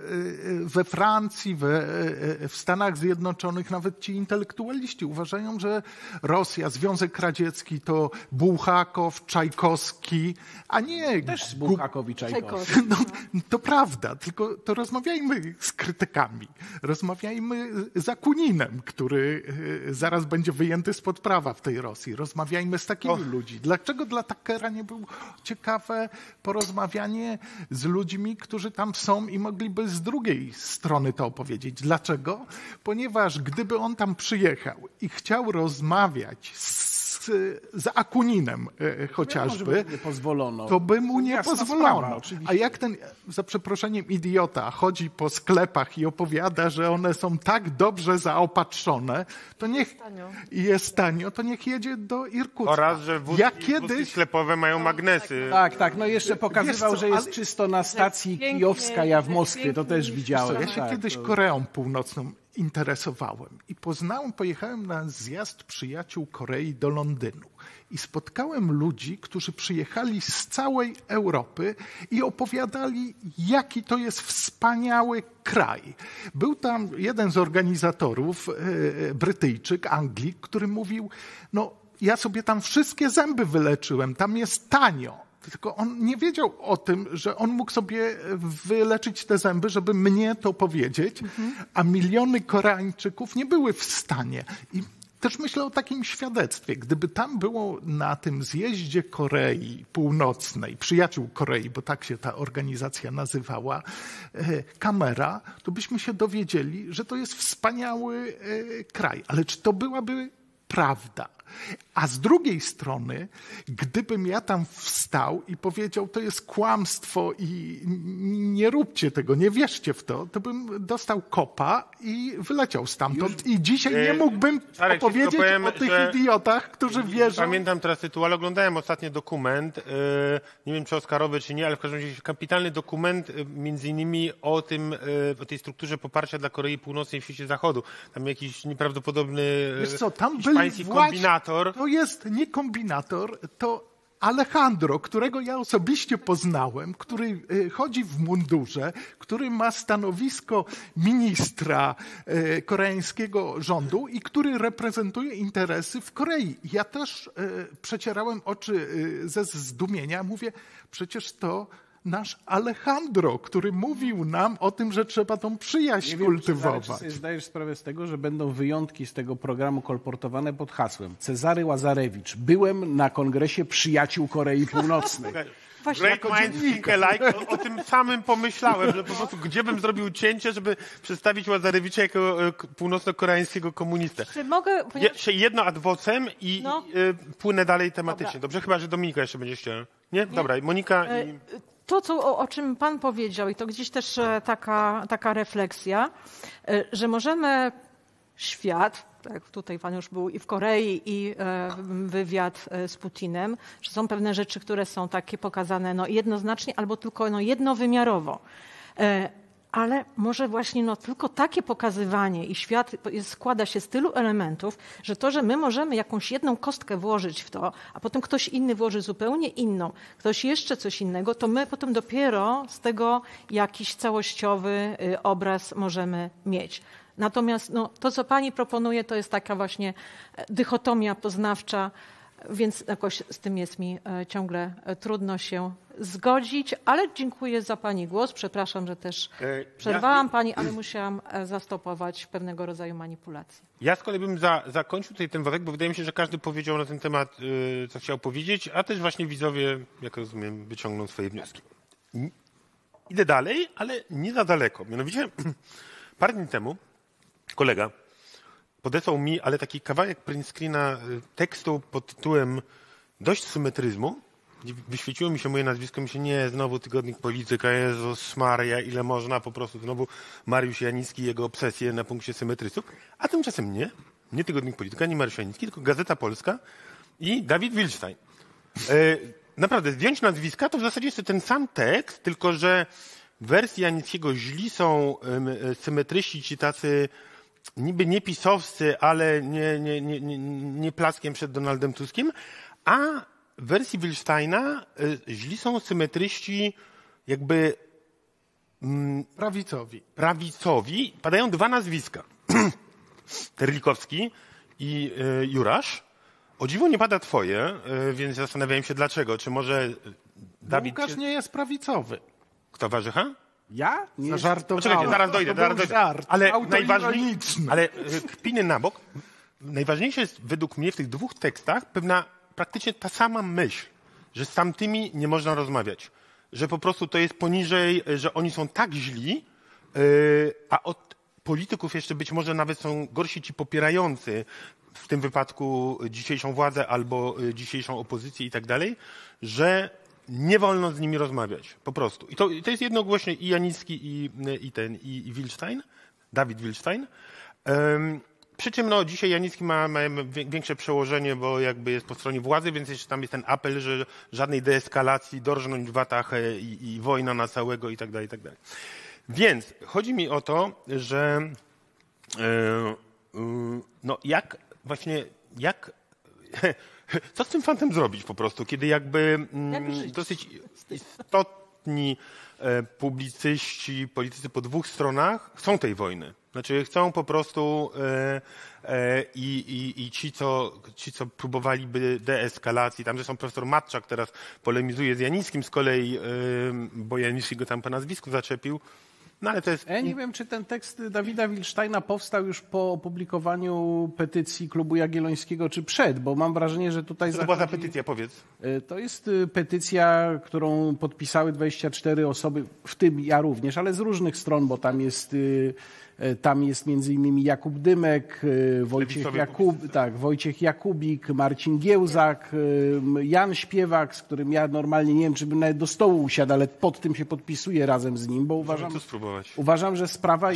S7: we Francji, w Stanach Zjednoczonych nawet ci intelektualiści uważają, że Rosja, Związek Radziecki to Bułhakow, Czajkowski, a nie...
S4: Też Bułhakow i Czajkowski.
S7: No, to prawda, tylko to rozmawiajmy z krytykami. Rozmawiajmy z Akuninem, który zaraz będzie wyjęty spod prawa w tej Rosji. Rozmawiajmy z takimi ludźmi. Dlaczego dla Tuckera nie było ciekawe porozmawianie z ludźmi, którzy tam są i mogliby z drugiej strony to opowiedzieć? Dlaczego? Ponieważ gdyby on tam przyjechał i chciał rozmawiać z Akuninem chociażby,
S4: nie pozwolono.
S7: to by mu nie
S4: Jasna
S7: pozwolono.
S4: sprawa, oczywiście.
S7: A jak ten, za przeproszeniem, idiota chodzi po sklepach i opowiada, że one są tak dobrze zaopatrzone, to niech jest tanio, to niech jedzie do Irkucka.
S3: Oraz, że wózki sklepowe mają magnesy.
S4: Tak, no jeszcze pokazywał,
S7: Wiesz co,
S4: że jest
S7: ale-
S4: czysto na stacji kijowskaja w Moskwie, to też widziałem.
S7: Ja się
S4: tak,
S7: kiedyś
S4: to-
S7: Koreą Północną interesowałem i pojechałem na zjazd przyjaciół Korei do Londynu i spotkałem ludzi, którzy przyjechali z całej Europy i opowiadali, jaki to jest wspaniały kraj. Był tam jeden z organizatorów, Brytyjczyk, Anglik, który mówił, no ja sobie tam wszystkie zęby wyleczyłem, tam jest tanio. Tylko on nie wiedział o tym, że on mógł sobie wyleczyć te zęby, żeby mnie to powiedzieć, a miliony Koreańczyków nie były w stanie. I też myślę o takim świadectwie. Gdyby tam było na tym zjeździe Korei Północnej, przyjaciół Korei, bo tak się ta organizacja nazywała, kamera, to byśmy się dowiedzieli, że to jest wspaniały kraj. Ale czy to byłaby prawda? A z drugiej strony, gdybym ja tam wstał i powiedział, to jest kłamstwo i nie róbcie tego, nie wierzcie w to, to bym dostał kopa i wyleciał stamtąd. I dzisiaj nie mógłbym
S3: Czarek,
S7: opowiedzieć
S3: tylko powiem,
S7: o tych
S3: że-
S7: idiotach, którzy wierzą.
S3: Pamiętam teraz tytuł, ale oglądałem ostatnio dokument, nie wiem czy oscarowy, czy nie, ale w każdym razie kapitalny dokument między innymi o tym, o tej strukturze poparcia dla Korei Północnej w świecie Zachodu. Tam jakiś nieprawdopodobny
S7: Wiesz co, tam byli
S3: hiszpański
S7: właśnie,
S3: kombinator.
S7: to jest nie kombinator, to Alejandro, którego ja osobiście poznałem, który chodzi w mundurze, który ma stanowisko ministra koreańskiego rządu i który reprezentuje interesy w Korei. Ja też przecierałem oczy ze zdumienia. Mówię, przecież to nasz Alejandro, który mówił nam o tym, że trzeba tą przyjaźń
S4: Nie wiem,
S7: kultywować.
S4: czy sobie zdajesz sprawę z tego, że będą wyjątki z tego programu kolportowane pod hasłem Cezary Łazarewicz. Byłem na kongresie przyjaciół Korei Północnej.
S3: Great minds think alike. O tym samym pomyślałem, że po prostu gdzie bym zrobił cięcie, żeby przedstawić Łazarewicza jako północno-koreańskiego komunistę.
S6: Czy mogę...
S3: Jeszcze jedno ad vocem i
S6: No.
S3: płynę dalej tematycznie.
S6: Dobra.
S3: Dobrze? Chyba, że Dominika jeszcze będzie chciała. Nie? Dobra, Monika i...
S6: To, o czym pan powiedział, i to gdzieś też taka refleksja, że możemy świat, tak tutaj pan już był i w Korei, i wywiad z Putinem, że są pewne rzeczy, które są takie pokazane jednoznacznie albo tylko jednowymiarowo. Ale może właśnie tylko takie pokazywanie i świat składa się z tylu elementów, że to, że my możemy jakąś jedną kostkę włożyć w to, a potem ktoś inny włoży zupełnie inną, ktoś jeszcze coś innego, to my potem dopiero z tego jakiś całościowy obraz możemy mieć. Natomiast to, co pani proponuje, to jest taka właśnie dychotomia poznawcza, Więc jakoś z tym jest mi ciągle trudno się zgodzić, ale dziękuję za pani głos. Przepraszam, że też przerwałam pani, ale musiałam zastopować pewnego rodzaju manipulacje.
S3: Ja z kolei bym zakończył tutaj ten wątek, bo wydaje mi się, że każdy powiedział na ten temat, co chciał powiedzieć, a też właśnie widzowie, jak rozumiem, wyciągną swoje wnioski. Idę dalej, ale nie za daleko. Mianowicie parę dni temu kolega podesłał mi, ale taki kawałek print screena tekstu pod tytułem Dość symetryzmu. Wyświeciło mi się moje nazwisko, mi się nie, znowu tygodnik Polityka, Jezus Maria, ile można, po prostu znowu Mariusz Janicki i jego obsesje na punkcie symetrystów. A tymczasem nie tygodnik Polityka, nie Mariusz Janicki, tylko Gazeta Polska i Dawid Wilstein. Naprawdę, zdjąć nazwiska to w zasadzie jest ten sam tekst, tylko że w wersji Janickiego źli są symetryści, ci tacy niby nie pisowscy, ale nie plaskiem przed Donaldem Tuskiem, a w wersji Wilsteina źli są symetryści jakby prawicowi. Padają dwa nazwiska. Terlikowski i Jurasz. O dziwo nie pada twoje, więc zastanawiałem się dlaczego. Czy może Dawid...
S4: Łukasz nie jest prawicowy.
S3: Kto Warzycha?
S4: Ja? Nie
S7: Zażartowałem.
S3: Poczekajcie, zaraz dojdę.
S7: Żart,
S3: Ale
S7: autoironiczny.
S3: ale kpiny na bok. Najważniejsze jest według mnie w tych dwóch tekstach pewna praktycznie ta sama myśl, że z tamtymi nie można rozmawiać. Że po prostu to jest poniżej, że oni są tak źli, a od polityków jeszcze być może nawet są gorsi ci popierający w tym wypadku dzisiejszą władzę albo dzisiejszą opozycję i tak dalej, że nie wolno z nimi rozmawiać. Po prostu. I to jest jednogłośnie i Janicki i Wilstein, Dawid Wilstein. Przy czym dzisiaj Janicki ma większe przełożenie, bo jakby jest po stronie władzy, więc jeszcze tam jest ten apel, że żadnej deeskalacji, dorżnąć Watachę i wojna na całego i tak dalej, i tak dalej. Więc chodzi mi o to, że co z tym fantem zrobić po prostu, kiedy jakby dosyć istotni publicyści, politycy po dwóch stronach chcą tej wojny. Znaczy chcą po prostu i ci, co próbowaliby deeskalacji, tam zresztą profesor Matczak teraz polemizuje z Janickim z kolei, bo Janicki go tam po nazwisku zaczepił. No ale to jest...
S4: Ja nie wiem, czy ten tekst Dawida Wilsteina powstał już po opublikowaniu petycji Klubu Jagiellońskiego, czy przed, bo mam wrażenie, że tutaj...
S3: Co to była za petycja, powiedz?
S4: To jest petycja, którą podpisały 24 osoby, w tym ja również, ale z różnych stron, bo tam jest między innymi Jakub Dymek, Wojciech Jakubik, Marcin Giełzak, Jan Śpiewak, z którym ja normalnie nie wiem, czy bym nawet do stołu usiadł, ale pod tym się podpisuję razem z nim, bo uważam, że sprawa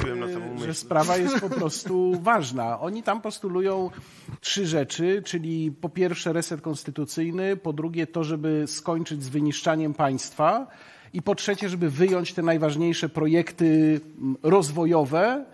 S4: jest po prostu ważna. Oni tam postulują 3 rzeczy, czyli po pierwsze reset konstytucyjny, po drugie to, żeby skończyć z wyniszczaniem państwa, i po trzecie, żeby wyjąć te najważniejsze projekty rozwojowe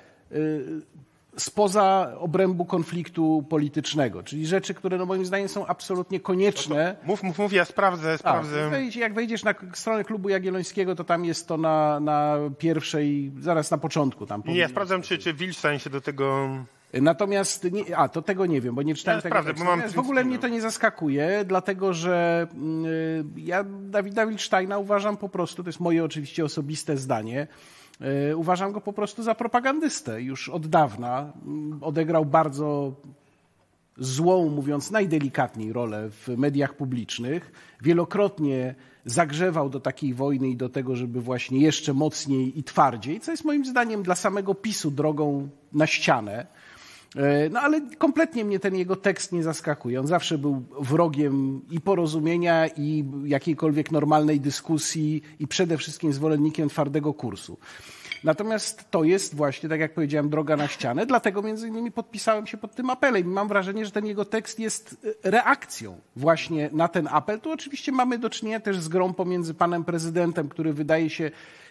S4: spoza obrębu konfliktu politycznego. Czyli rzeczy, które moim zdaniem są absolutnie konieczne.
S3: Mów, ja sprawdzę.
S4: Jak wejdziesz na stronę Klubu Jagiellońskiego, to tam jest to na pierwszej, zaraz na początku. Tam
S3: ja sprawdzam, czy Wilstein się do tego...
S4: Natomiast, to tego nie wiem, bo nie czytałem tego tekstu. W ogóle mnie to nie zaskakuje, dlatego że ja Dawida Wilsteina uważam po prostu, to jest moje oczywiście osobiste zdanie, uważam go po prostu za propagandystę już od dawna. Odegrał bardzo złą, mówiąc najdelikatniej, rolę w mediach publicznych. Wielokrotnie zagrzewał do takiej wojny i do tego, żeby właśnie jeszcze mocniej i twardziej, co jest moim zdaniem dla samego PiS-u drogą na ścianę. No ale kompletnie mnie ten jego tekst nie zaskakuje. On zawsze był wrogiem i porozumienia, i jakiejkolwiek normalnej dyskusji, i przede wszystkim zwolennikiem twardego kursu. Natomiast to jest właśnie, tak jak powiedziałem, droga na ścianę, dlatego między innymi podpisałem się pod tym apelem i mam wrażenie, że ten jego tekst jest reakcją właśnie na ten apel. Tu oczywiście mamy do czynienia też z grą pomiędzy panem prezydentem, który wydaje się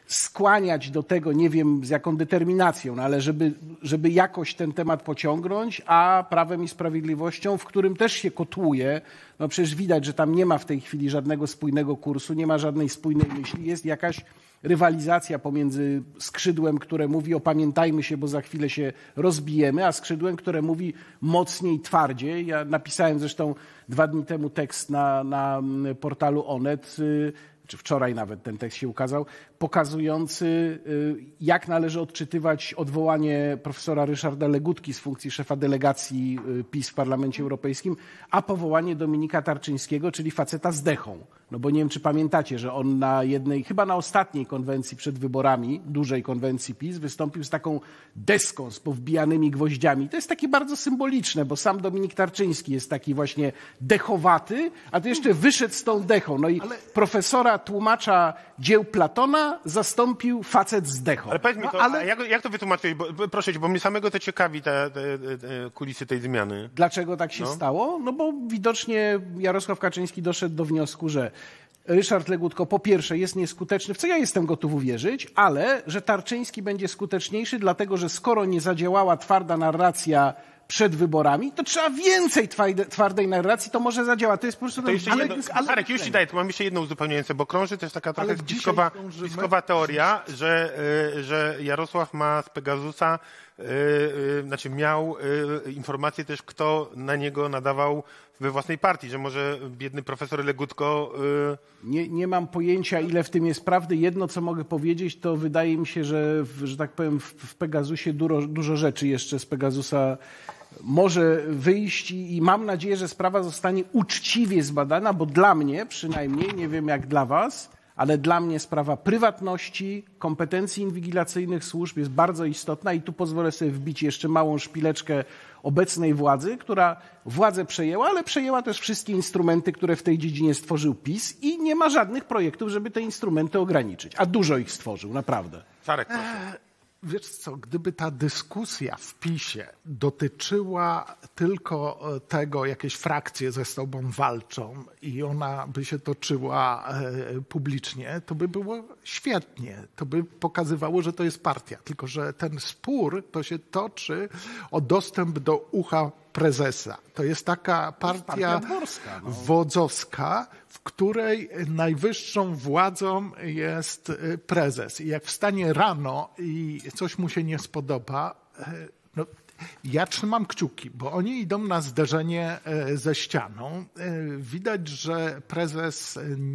S4: skłaniać do tego, nie wiem z jaką determinacją, no ale żeby jakoś ten temat pociągnąć, a Prawem i Sprawiedliwością, w którym też się kotłuje, no przecież widać, że tam nie ma w tej chwili żadnego spójnego kursu, nie ma żadnej spójnej myśli, jest jakaś rywalizacja pomiędzy skrzydłem, które mówi opamiętajmy się, bo za chwilę się rozbijemy, a skrzydłem, które mówi mocniej, twardziej. Ja napisałem zresztą 2 dni temu tekst na portalu Onet, czy wczoraj nawet ten tekst się ukazał, pokazujący, jak należy odczytywać odwołanie profesora Ryszarda Legutki z funkcji szefa delegacji PiS w Parlamencie Europejskim, a powołanie Dominika Tarczyńskiego, czyli faceta z dechą. No bo nie wiem, czy pamiętacie, że on na jednej, chyba na ostatniej konwencji przed wyborami, dużej konwencji PiS, wystąpił z taką deską z powbijanymi gwoździami. To jest takie bardzo symboliczne, bo sam Dominik Tarczyński jest taki właśnie dechowaty, a to jeszcze wyszedł z tą dechą. No i profesora, tłumacza dzieł Platona zastąpił facet z dechą.
S3: Ale powiedz mi to, a jak to wytłumaczyłeś? Proszę cię, bo mnie samego to ciekawi te kulisy tej zmiany.
S4: Dlaczego tak się stało? No bo widocznie Jarosław Kaczyński doszedł do wniosku, że Ryszard Legutko po pierwsze jest nieskuteczny, w co ja jestem gotów uwierzyć, ale że Tarczyński będzie skuteczniejszy, dlatego że skoro nie zadziałała twarda narracja przed wyborami, to trzeba więcej twardej narracji, to może zadziała. To jest po prostu...
S3: Marek, już ci daję, tu mam jeszcze jedno uzupełniające, bo krąży też taka trochę spiskowa teoria, że Jarosław ma z Pegasusa, znaczy miał informację też, kto na niego nadawał we własnej partii, że może biedny profesor Legutko...
S4: Nie mam pojęcia, ile w tym jest prawdy. Jedno, co mogę powiedzieć, to wydaje mi się, że tak powiem w Pegasusie dużo rzeczy jeszcze z Pegasusa może wyjść i mam nadzieję, że sprawa zostanie uczciwie zbadana, bo dla mnie przynajmniej, nie wiem jak dla was, ale dla mnie sprawa prywatności, kompetencji inwigilacyjnych służb jest bardzo istotna i tu pozwolę sobie wbić jeszcze małą szpileczkę obecnej władzy, która władzę przejęła, ale przejęła też wszystkie instrumenty, które w tej dziedzinie stworzył PiS i nie ma żadnych projektów, żeby te instrumenty ograniczyć. A dużo ich stworzył, naprawdę.
S3: Czarek, proszę.
S7: Wiesz co, gdyby ta dyskusja w PiS-ie dotyczyła tylko tego, jakieś frakcje ze sobą walczą i ona by się toczyła publicznie, to by było świetnie. To by pokazywało, że to jest partia. Tylko że ten spór to się toczy o dostęp do ucha prezesa. To jest taka partia dworska, wodzowska, w której najwyższą władzą jest prezes. I jak wstanie rano i coś mu się nie spodoba, no, ja trzymam kciuki, bo oni idą na zderzenie ze ścianą. Widać, że prezes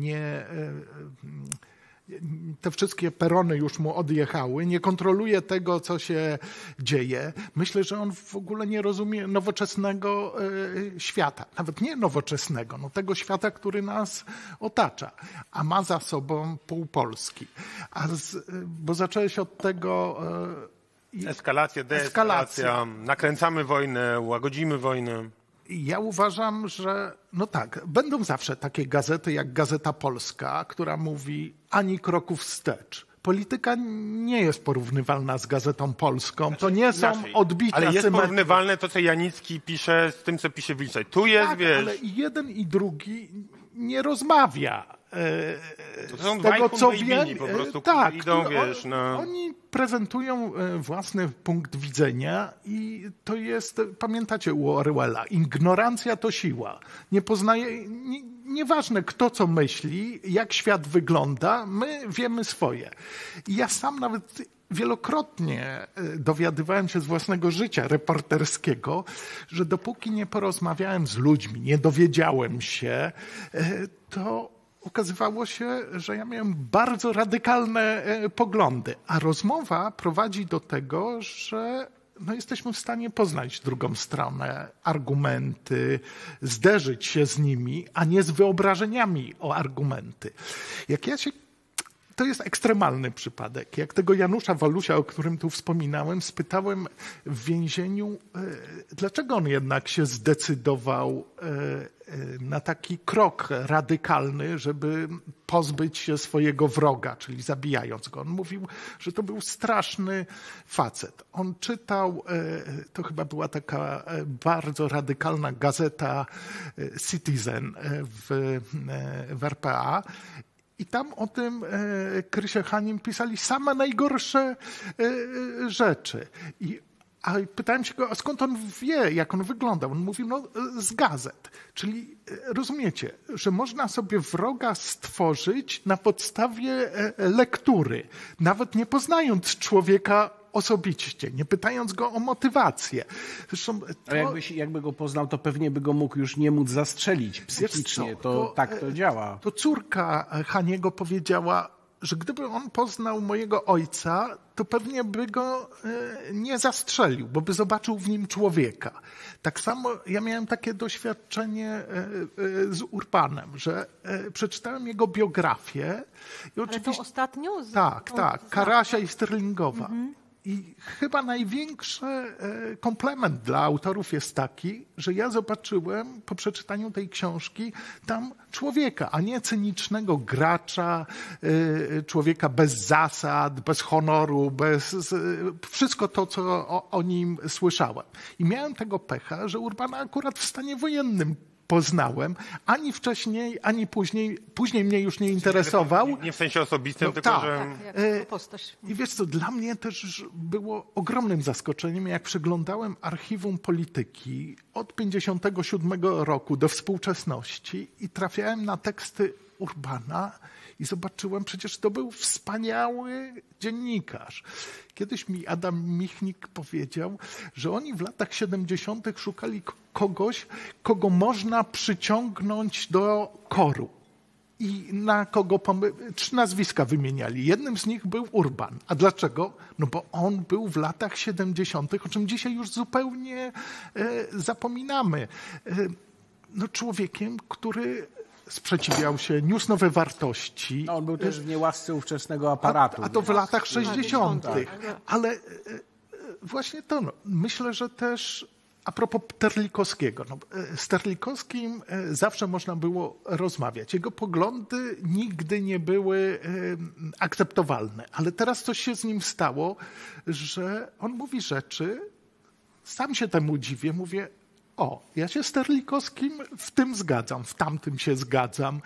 S7: te wszystkie perony już mu odjechały, nie kontroluje tego, co się dzieje. Myślę, że on w ogóle nie rozumie nowoczesnego świata. Nawet nie nowoczesnego, no tego świata, który nas otacza. A ma za sobą pół Polski. Bo zacząłeś od tego...
S3: Eskalacja, deeskalacja, nakręcamy wojnę, łagodzimy wojnę.
S7: Ja uważam, że no tak, będą zawsze takie gazety jak Gazeta Polska, która mówi ani kroku wstecz. Polityka nie jest porównywalna z Gazetą Polską. To nie są odbicia.
S3: Ale jest porównywalne to, co Janicki pisze z tym, co pisze Wilczej. Tu jest,
S7: tak,
S3: wiesz...
S7: ale i jeden i drugi nie rozmawia.
S3: To są
S7: z tego, co wiem,
S3: po prostu,
S7: tak,
S3: idą, wiesz, no...
S7: Oni prezentują własny punkt widzenia i to jest, pamiętacie u Orwella, ignorancja to siła. Nie poznaje, nieważne kto co myśli, jak świat wygląda, my wiemy swoje. I ja sam nawet wielokrotnie dowiadywałem się z własnego życia reporterskiego, że dopóki nie porozmawiałem z ludźmi, nie dowiedziałem się, to okazywało się, że ja miałem bardzo radykalne poglądy, a rozmowa prowadzi do tego, że no jesteśmy w stanie poznać drugą stronę, argumenty, zderzyć się z nimi, a nie z wyobrażeniami o argumenty. To jest ekstremalny przypadek. Jak tego Janusza Walusia, o którym tu wspominałem, spytałem w więzieniu, dlaczego on jednak się zdecydował na taki krok radykalny, żeby pozbyć się swojego wroga, czyli zabijając go. On mówił, że to był straszny facet. On czytał, to chyba była taka bardzo radykalna gazeta Citizen w RPA, I tam o tym Krysie Hanim pisali same najgorsze rzeczy. A pytałem się go, a skąd on wie, jak on wyglądał? On mówił, no z gazet. Czyli rozumiecie, że można sobie wroga stworzyć na podstawie lektury, nawet nie poznając człowieka osobiście, nie pytając go o motywację. Zresztą
S4: jakby go poznał, to pewnie by go mógł już nie móc zastrzelić psychicznie. Tak to działa.
S7: To córka Haniego powiedziała, że gdyby on poznał mojego ojca, to pewnie by go nie zastrzelił, bo by zobaczył w nim człowieka. Tak samo ja miałem takie doświadczenie z Urbanem, że przeczytałem jego biografię. I oczywiście,
S6: ale to ostatnio?
S7: Tak. Karasia i Sterlingowa. I chyba największy komplement dla autorów jest taki, że ja zobaczyłem po przeczytaniu tej książki tam człowieka, a nie cynicznego gracza, człowieka bez zasad, bez honoru, wszystko to, co o nim słyszałem. I miałem tego pecha, że Urbana akurat w stanie wojennym poznałem, ani wcześniej, ani później. Później mnie już nie interesował.
S3: Nie w sensie osobistym, tylko że...
S6: Jak postać.
S7: I wiesz co, dla mnie też było ogromnym zaskoczeniem, jak przeglądałem archiwum polityki od 1957 roku do współczesności i trafiałem na teksty Urbana i zobaczyłem, przecież to był wspaniały dziennikarz. Kiedyś mi Adam Michnik powiedział, że oni w latach 70. szukali kogoś, kogo można przyciągnąć do koru. I na kogo 3 nazwiska wymieniali. Jednym z nich był Urban. A dlaczego? No bo on był w latach 70., o czym dzisiaj już zupełnie zapominamy. No człowiekiem, który sprzeciwiał się, niósł nowe wartości.
S4: No, on był też w niełasce ówczesnego aparatu.
S7: A to w latach 60. Ale właśnie to, myślę, że też a propos Terlikowskiego. Z Terlikowskim zawsze można było rozmawiać. Jego poglądy nigdy nie były akceptowalne. Ale teraz coś się z nim stało, że on mówi rzeczy, sam się temu dziwię, mówię, ja się z Terlikowskim w tym zgadzam, w tamtym się zgadzam.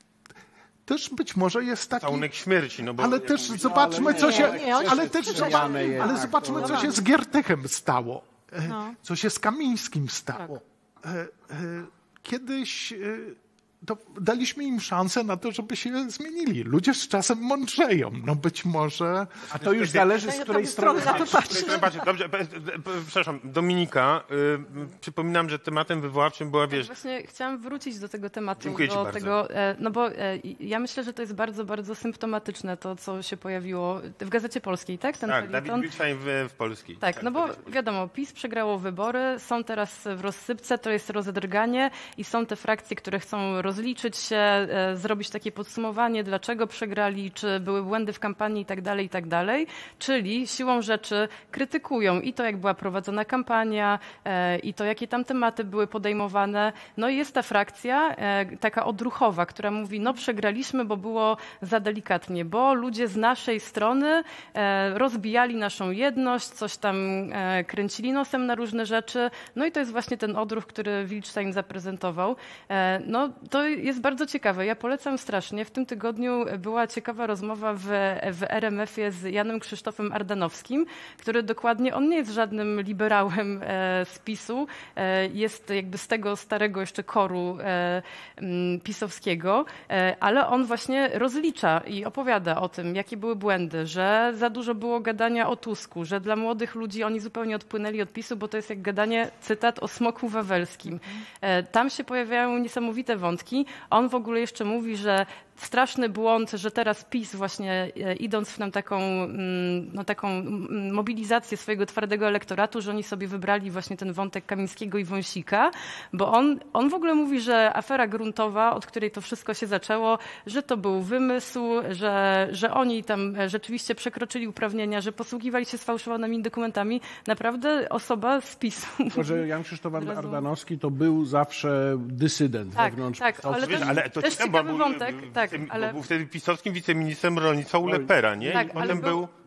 S7: Też być może jest taki...
S3: Całunek śmierci, no bo...
S7: Ale też zobaczmy, co się... Ale zobaczmy, co się z Giertychem stało. Co się z Kamińskim stało. Kiedyś to daliśmy im szansę na to, żeby się zmienili. Ludzie z czasem mądrzeją. No być może...
S4: A to już zależy, z której strony
S6: na to patrzy.
S3: Dobrze, przepraszam, Dominika, przypominam, że tematem wywoławczym była, wiesz...
S5: Właśnie chciałam wrócić do tego tematu.
S3: Dziękuję ci bardzo.
S5: No bo ja myślę, że to jest bardzo, bardzo symptomatyczne to, co się pojawiło w Gazecie Polskiej, tak?
S3: Tak, Dawid Wilczaj w Polskiej.
S5: Tak, no bo wiadomo, PiS przegrało wybory, są teraz w rozsypce, to jest rozedrganie i są te frakcje, które chcą rozliczyć się, zrobić takie podsumowanie, dlaczego przegrali, czy były błędy w kampanii i tak dalej. Czyli siłą rzeczy krytykują i to, jak była prowadzona kampania, i to, jakie tam tematy były podejmowane. No i jest ta frakcja taka odruchowa, która mówi, no przegraliśmy, bo było za delikatnie, bo ludzie z naszej strony rozbijali naszą jedność, coś tam kręcili nosem na różne rzeczy. No i to jest właśnie ten odruch, który Wilczstein zaprezentował. No to jest bardzo ciekawe. Ja polecam strasznie. W tym tygodniu była ciekawa rozmowa w RMF-ie z Janem Krzysztofem Ardanowskim, który dokładnie, on nie jest żadnym liberałem z PiS-u, jest jakby z tego starego jeszcze koru pisowskiego, ale on właśnie rozlicza i opowiada o tym, jakie były błędy, że za dużo było gadania o Tusku, że dla młodych ludzi oni zupełnie odpłynęli od PiS-u, bo to jest jak gadanie, cytat, o smoku wawelskim. Tam się pojawiają niesamowite wątki. On w ogóle jeszcze mówi, że straszny błąd, że teraz PiS właśnie idąc w taką mobilizację swojego twardego elektoratu, że oni sobie wybrali właśnie ten wątek Kamińskiego i Wąsika, bo on w ogóle mówi, że afera gruntowa, od której to wszystko się zaczęło, że to był wymysł, że oni tam rzeczywiście przekroczyli uprawnienia, że posługiwali się sfałszowanymi dokumentami. Naprawdę osoba z PiS-u.
S4: Tylko, że Jan Krzysztof Ardanowski to był zawsze dysydent wewnątrz.
S5: Tak, ale
S3: to
S5: też ciekawy wątek.
S3: Był wtedy pisowskim wiceministrem rolnictwa u Lepera, nie?
S5: Tak,
S3: I potem był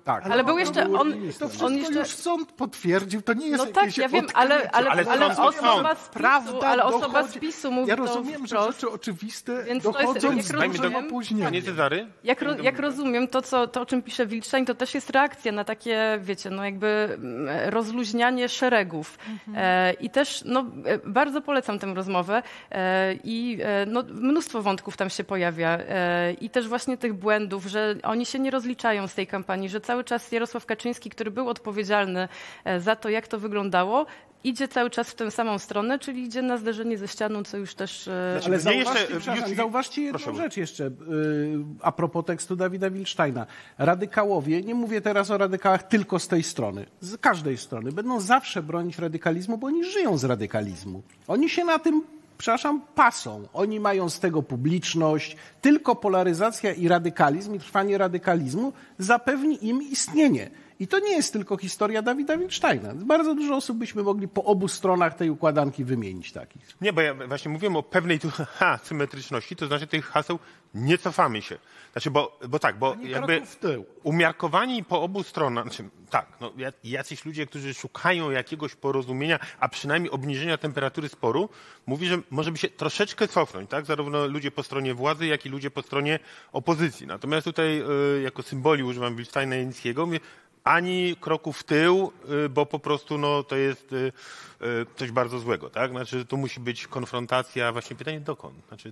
S4: Tak.
S5: Ale był jeszcze
S7: To
S5: on
S7: wszystko
S5: jeszcze
S7: już sąd potwierdził, to nie jest
S5: no
S7: jakieś
S5: tak, ja wiem,
S7: odkrycie.
S5: ale osoba z PiS-u,
S7: Prawda
S5: ale osoba z
S7: dochodzi-
S5: PiS-u mówi
S7: Ja
S5: to
S7: rozumiem, że
S5: wprost.
S7: rzeczy oczywiste
S5: Więc to jest-
S7: dochodzą
S5: jak
S7: z dużym
S5: rozumiem-
S7: opóźnieniem.
S3: Panie Cezary?
S5: Jak rozumiem, to o czym pisze Wilczeń, to też jest reakcja na takie, wiecie, no jakby rozluźnianie szeregów. I też bardzo polecam tę rozmowę i mnóstwo wątków tam się pojawia. I też właśnie tych błędów, że oni się nie rozliczają z tej kampanii, że cały czas Jarosław Kaczyński, który był odpowiedzialny za to, jak to wyglądało, idzie cały czas w tę samą stronę, czyli idzie na zderzenie ze ścianą, co już też...
S4: Ale
S3: Mnie
S4: zauważcie jedną
S3: Proszę.
S4: rzecz jeszcze a propos tekstu Dawida Wilcztajna. Radykałowie, nie mówię teraz o radykałach tylko z tej strony, z każdej strony, będą zawsze bronić radykalizmu, bo oni żyją z radykalizmu. Oni się na tym, pasą. Oni mają z tego publiczność. Tylko polaryzacja i radykalizm, i trwanie radykalizmu zapewni im istnienie. I to nie jest tylko historia Dawida Wilcztajna. Bardzo dużo osób byśmy mogli po obu stronach tej układanki wymienić takich.
S3: Nie, bo ja właśnie mówiłem o pewnej tu symetryczności, to znaczy tych haseł nie cofamy się. Znaczy, bo jakby
S7: kroków w tył.
S3: umiarkowani po obu stronach, jacyś ludzie, którzy szukają jakiegoś porozumienia, a przynajmniej obniżenia temperatury sporu, mówi, że może by się troszeczkę cofnąć, tak? Zarówno ludzie po stronie władzy, jak i ludzie po stronie opozycji. Natomiast tutaj jako symboli używam Wilcztajna i Nickiego, mówię, ani kroku w tył, bo po prostu to jest coś bardzo złego, tak? Znaczy, tu musi być konfrontacja, właśnie pytanie dokąd? Znaczy,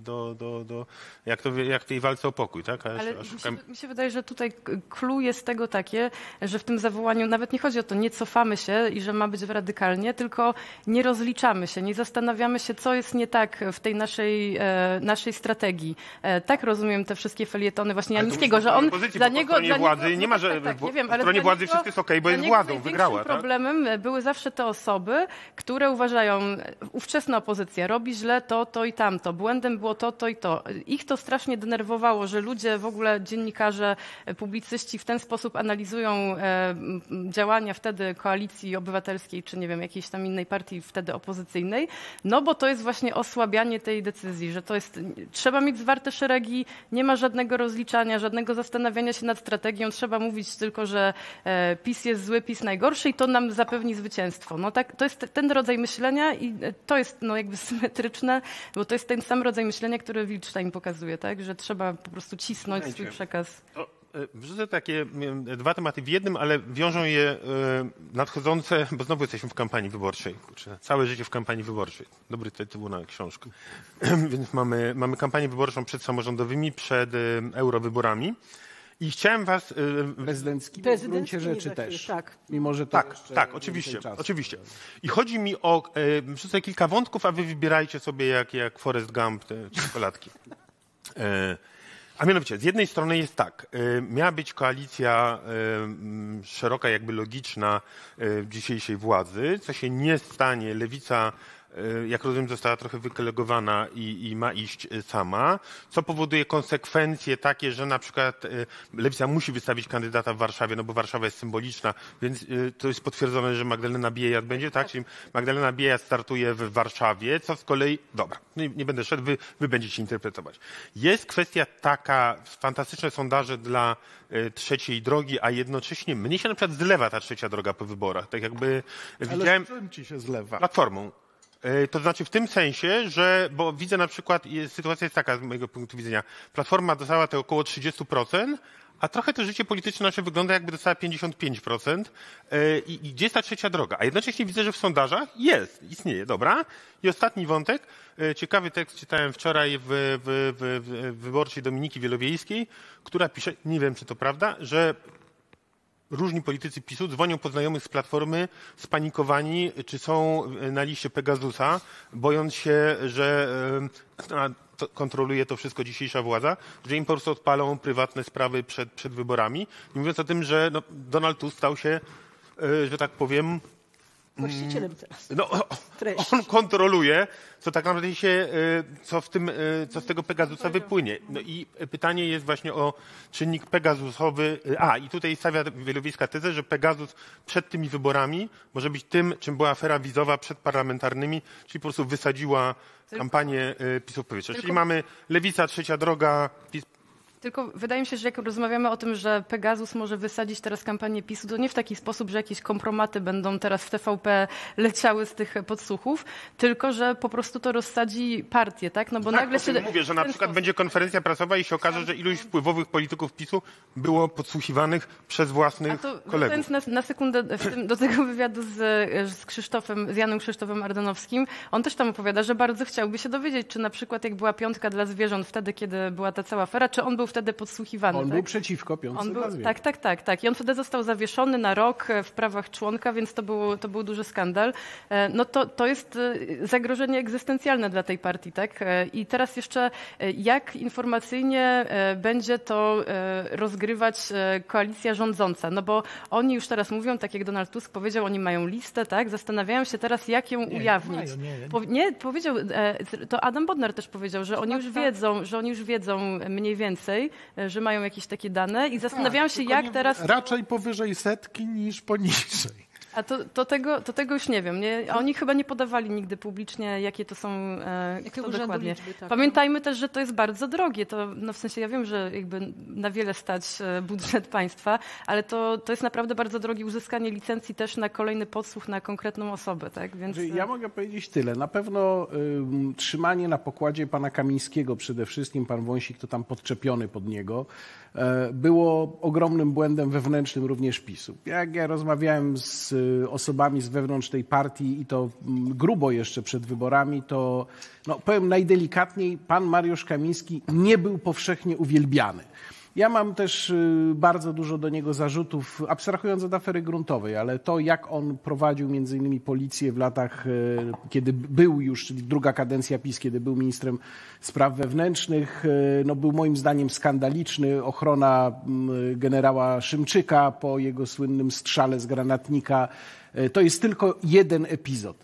S3: jak w tej walce o pokój, tak?
S5: Ale mi się wydaje, że tutaj clue jest tego takie, że w tym zawołaniu nawet nie chodzi o to, nie cofamy się i że ma być radykalnie, tylko nie rozliczamy się, nie zastanawiamy się, co jest nie tak w tej naszej strategii. Tak rozumiem te wszystkie felietony właśnie Janickiego, że on dla niego...
S3: władzy nie ma, że w stronie władzy wszystko jest okej, bo jest władzą, wygrała. Tak?
S5: Problemem były zawsze te osoby, które uważają, ówczesna opozycja robi źle to i tamto, błędem było to i to. Ich to strasznie denerwowało, że ludzie, w ogóle dziennikarze, publicyści w ten sposób analizują działania wtedy Koalicji Obywatelskiej, czy nie wiem, jakiejś tam innej partii wtedy opozycyjnej, bo to jest właśnie osłabianie tej decyzji, że to jest, trzeba mieć zwarte szeregi, nie ma żadnego rozliczania, żadnego zastanawiania się nad strategią, trzeba mówić tylko, że PiS jest zły, PiS najgorszy i to nam zapewni zwycięstwo. Tak, to jest ten rodzaj myślenia i to jest jakby symetryczne, bo to jest ten sam rodzaj myślenia, który Wilcztajn pokazuje, tak? Że trzeba po prostu cisnąć swój przekaz.
S3: Wrzucę takie dwa tematy w jednym, ale wiążą je nadchodzące, bo znowu jesteśmy w kampanii wyborczej. Całe życie w kampanii wyborczej. Dobry tytuł na książkę. Więc mamy kampanię wyborczą przed samorządowymi, przed eurowyborami. I chciałem was...
S4: Prezydencki w gruncie rzeczy też.
S6: Tak.
S4: Mimo, że to
S3: Tak, oczywiście. I chodzi mi o... Wrzucę kilka wątków, a wy wybierajcie sobie jak Forrest Gump te czekoladki. A mianowicie, z jednej strony jest tak, miała być koalicja szeroka, jakby logiczna dzisiejszej władzy, co się nie stanie, lewica, jak rozumiem, została trochę wykolegowana i ma iść sama, co powoduje konsekwencje takie, że na przykład lewica musi wystawić kandydata w Warszawie, bo Warszawa jest symboliczna, więc to jest potwierdzone, że Magdalena Biejat będzie, tak? Czyli Magdalena Biejat startuje w Warszawie, co z kolei, dobra, nie będę szedł, wy będziecie interpretować. Jest kwestia taka, fantastyczne sondaże dla trzeciej drogi, a jednocześnie mnie się na przykład zlewa ta trzecia droga po wyborach. Tak jakby widziałem...
S7: Ale z czym ci się zlewa?
S3: Platformą. To znaczy w tym sensie, że, bo widzę na przykład, sytuacja jest taka z mojego punktu widzenia, Platforma dostała te około 30%, a trochę to życie polityczne nasze wygląda, jakby dostała 55%. I gdzie jest ta trzecia droga? A jednocześnie widzę, że w sondażach istnieje, dobra. I ostatni wątek, ciekawy tekst czytałem wczoraj w wyborczej Dominiki Wielowiejskiej, która pisze, nie wiem czy to prawda, że różni politycy PiS-u dzwonią po znajomych z Platformy spanikowani, czy są na liście Pegasusa, bojąc się, że kontroluje to wszystko dzisiejsza władza, że im po prostu odpalą prywatne sprawy przed wyborami. Nie mówiąc o tym, że Donald Tusk stał się, że tak powiem,
S6: Właścicielem teraz.
S3: On kontroluje, co tak naprawdę co z tego Pegasusa wypłynie. I pytanie jest właśnie o czynnik pegasusowy. I tutaj stawia Wielowiejska tezę, że Pegasus przed tymi wyborami może być tym, czym była afera wizowa przed parlamentarnymi, czyli po prostu wysadziła kampanię PiS-u w powietrze. Czyli mamy Lewica, trzecia droga, PiS.
S5: Tylko wydaje mi się, że jak rozmawiamy o tym, że Pegasus może wysadzić teraz kampanię PiS-u, to nie w taki sposób, że jakieś kompromaty będą teraz w TVP leciały z tych podsłuchów, tylko że po prostu to rozsadzi partię, tak? No bo
S3: Tak,
S5: nagle się...
S3: mówię, że na przykład będzie konferencja prasowa i się okaże, że iluś wpływowych polityków PiS-u było podsłuchiwanych przez własnych kolegów.
S5: Wracając na sekundę do tego wywiadu z Krzysztofem, z Janem Krzysztofem Ardanowskim, on też tam opowiada, że bardzo chciałby się dowiedzieć, czy na przykład jak była piątka dla zwierząt wtedy, kiedy była ta cała afera, czy on był wtedy podsłuchiwany.
S4: On
S5: tak?
S4: był przeciwko piątce dla zwierząt.
S5: Tak. I on wtedy został zawieszony na rok w prawach członka, więc to był duży skandal. No to jest zagrożenie egzystencjalne dla tej partii, tak? I teraz jeszcze jak informacyjnie będzie to rozgrywać koalicja rządząca, no bo oni już teraz mówią, tak jak Donald Tusk powiedział, oni mają listę, tak? Zastanawiają się teraz, jak ją ujawnić. Nie, powiedział, to Adam Bodnar też powiedział, że oni już wiedzą mniej więcej, że mają jakieś takie dane i zastanawiają się, jak teraz...
S7: Raczej powyżej 100 niż poniżej.
S5: A to tego już nie wiem. Oni chyba nie podawali nigdy publicznie, jakie to są dokładnie.
S6: Liczby, tak.
S5: Pamiętajmy też, że to jest bardzo drogie. To, no w sensie ja wiem, że jakby na wiele stać budżet państwa, ale to jest naprawdę bardzo drogie uzyskanie licencji też na kolejny podsłuch na konkretną osobę. Tak? Więc...
S4: Ja mogę powiedzieć tyle. Na pewno trzymanie na pokładzie pana Kamińskiego przede wszystkim, pan Wąsik to tam podczepiony pod niego, było ogromnym błędem wewnętrznym również PiS-u. Jak ja rozmawiałem z osobami z wewnątrz tej partii i to grubo jeszcze przed wyborami, to powiem najdelikatniej, pan Mariusz Kamiński nie był powszechnie uwielbiany. Ja mam też bardzo dużo do niego zarzutów, abstrahując od afery gruntowej, ale to, jak on prowadził między innymi policję w latach, kiedy był już, czyli druga kadencja PiS, kiedy był ministrem spraw wewnętrznych, był moim zdaniem skandaliczny. Ochrona generała Szymczyka po jego słynnym strzale z granatnika. To jest tylko jeden epizod.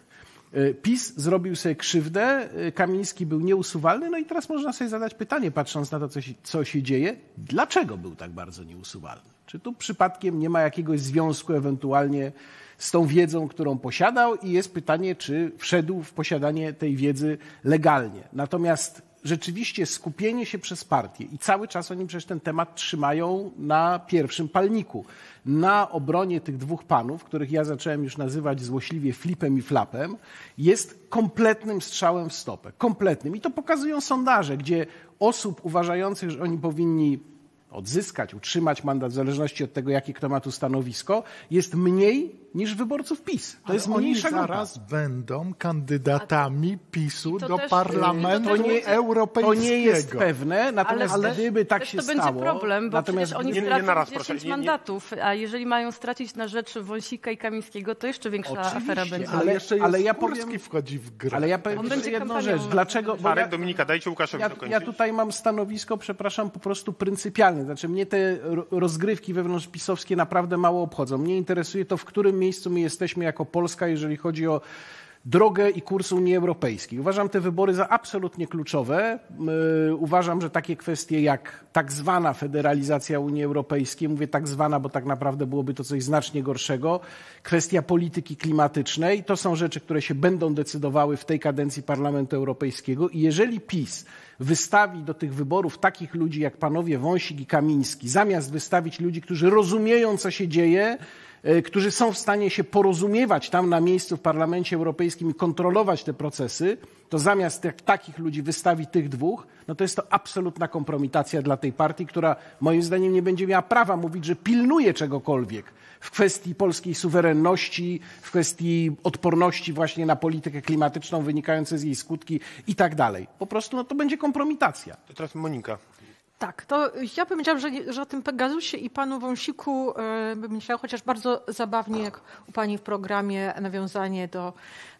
S4: PiS zrobił sobie krzywdę, Kamiński był nieusuwalny, no i teraz można sobie zadać pytanie, patrząc na to, co się dzieje, dlaczego był tak bardzo nieusuwalny? Czy tu przypadkiem nie ma jakiegoś związku ewentualnie z tą wiedzą, którą posiadał i jest pytanie, czy wszedł w posiadanie tej wiedzy legalnie. Natomiast rzeczywiście skupienie się przez partię i cały czas oni przecież ten temat trzymają na pierwszym palniku. Na obronie tych dwóch panów, których ja zacząłem już nazywać złośliwie flipem i flapem, jest kompletnym strzałem w stopę. Kompletnym. I to pokazują sondaże, gdzie osób uważających, że oni powinni odzyskać, utrzymać mandat w zależności od tego, jakie kto ma tu stanowisko, jest mniej niż wyborców PiS. To jest mniejsza grupa.
S7: Zaraz będą kandydatami PiS-u do
S5: też,
S7: Parlamentu Europejskiego.
S4: To nie jest pewne, natomiast gdyby tak się
S5: to
S4: stało...
S5: będzie problem, bo przecież oni stracą 10
S3: proszę,
S5: mandatów, a jeżeli mają stracić na rzecz Wąsika i Kamińskiego, to jeszcze większa afera będzie.
S7: Ale ja Kurski wchodzi w grę.
S4: Ale ja powiem jeszcze jedną rzecz. Dlaczego?
S3: Dominika, dajcie Łukaszowi dokończyć.
S4: Ja tutaj mam stanowisko, przepraszam, po prostu pryncypialne. Znaczy mnie te rozgrywki wewnątrz pisowskie naprawdę mało obchodzą. Mnie interesuje to, w którym miejscu my jesteśmy jako Polska, jeżeli chodzi o drogę i kurs Unii Europejskiej. Uważam te wybory za absolutnie kluczowe. Uważam, że takie kwestie jak tak zwana federalizacja Unii Europejskiej, mówię tak zwana, bo tak naprawdę byłoby to coś znacznie gorszego, kwestia polityki klimatycznej, to są rzeczy, które się będą decydowały w tej kadencji Parlamentu Europejskiego i jeżeli PiS wystawi do tych wyborów takich ludzi jak panowie Wąsik i Kamiński, zamiast wystawić ludzi, którzy rozumieją, co się dzieje, którzy są w stanie się porozumiewać tam na miejscu w Parlamencie Europejskim i kontrolować te procesy, to zamiast takich ludzi wystawi tych dwóch, no to jest to absolutna kompromitacja dla tej partii, która moim zdaniem nie będzie miała prawa mówić, że pilnuje czegokolwiek w kwestii polskiej suwerenności, w kwestii odporności właśnie na politykę klimatyczną, wynikające z jej skutki i tak dalej. Po prostu to będzie kompromitacja.
S3: To teraz Monika.
S6: Tak, to ja powiedziałam, że o tym Pegasusie i panu Wąsiku bym myślała, chociaż bardzo zabawnie, jak u pani w programie nawiązanie do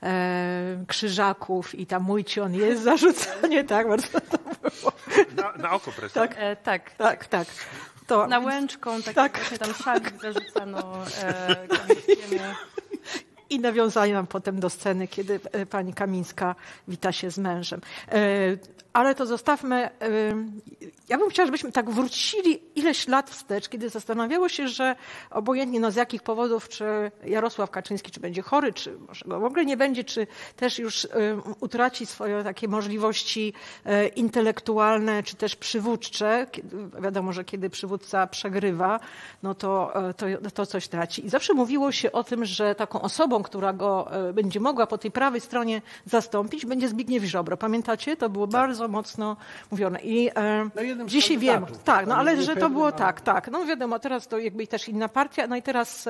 S6: krzyżaków i tam mój ci on jest, zarzucanie, tak, bardzo to było.
S3: Na oko presja.
S6: Tak. To,
S5: na łęczką, właśnie tam szalik zarzucano
S6: i nawiązanie nam potem do sceny, kiedy pani Kamińska wita się z mężem. Ale to zostawmy. Ja bym chciała, żebyśmy tak wrócili ileś lat wstecz, kiedy zastanawiało się, że obojętnie z jakich powodów, czy Jarosław Kaczyński, czy będzie chory, czy może go w ogóle nie będzie, czy też już utraci swoje takie możliwości intelektualne, czy też przywódcze. Wiadomo, że kiedy przywódca przegrywa, no to coś traci. I zawsze mówiło się o tym, że taką osobą, która go będzie mogła po tej prawej stronie zastąpić, będzie Zbigniew Ziobro. Pamiętacie? To było bardzo mocno mówione. I dzisiaj wiem, tak, no ale że to było tak. No wiadomo, teraz to jakby też inna partia, no i teraz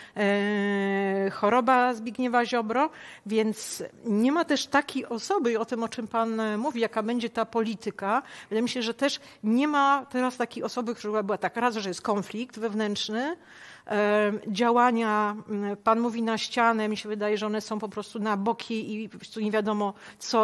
S6: choroba Zbigniewa Ziobro, więc nie ma też takiej osoby, o tym, o czym pan mówi, jaka będzie ta polityka. Wydaje mi się, że też nie ma teraz takiej osoby, która była tak, raz, że jest konflikt wewnętrzny, działania, pan mówi na ścianę, mi się wydaje, że one są po prostu na boki i po prostu nie wiadomo co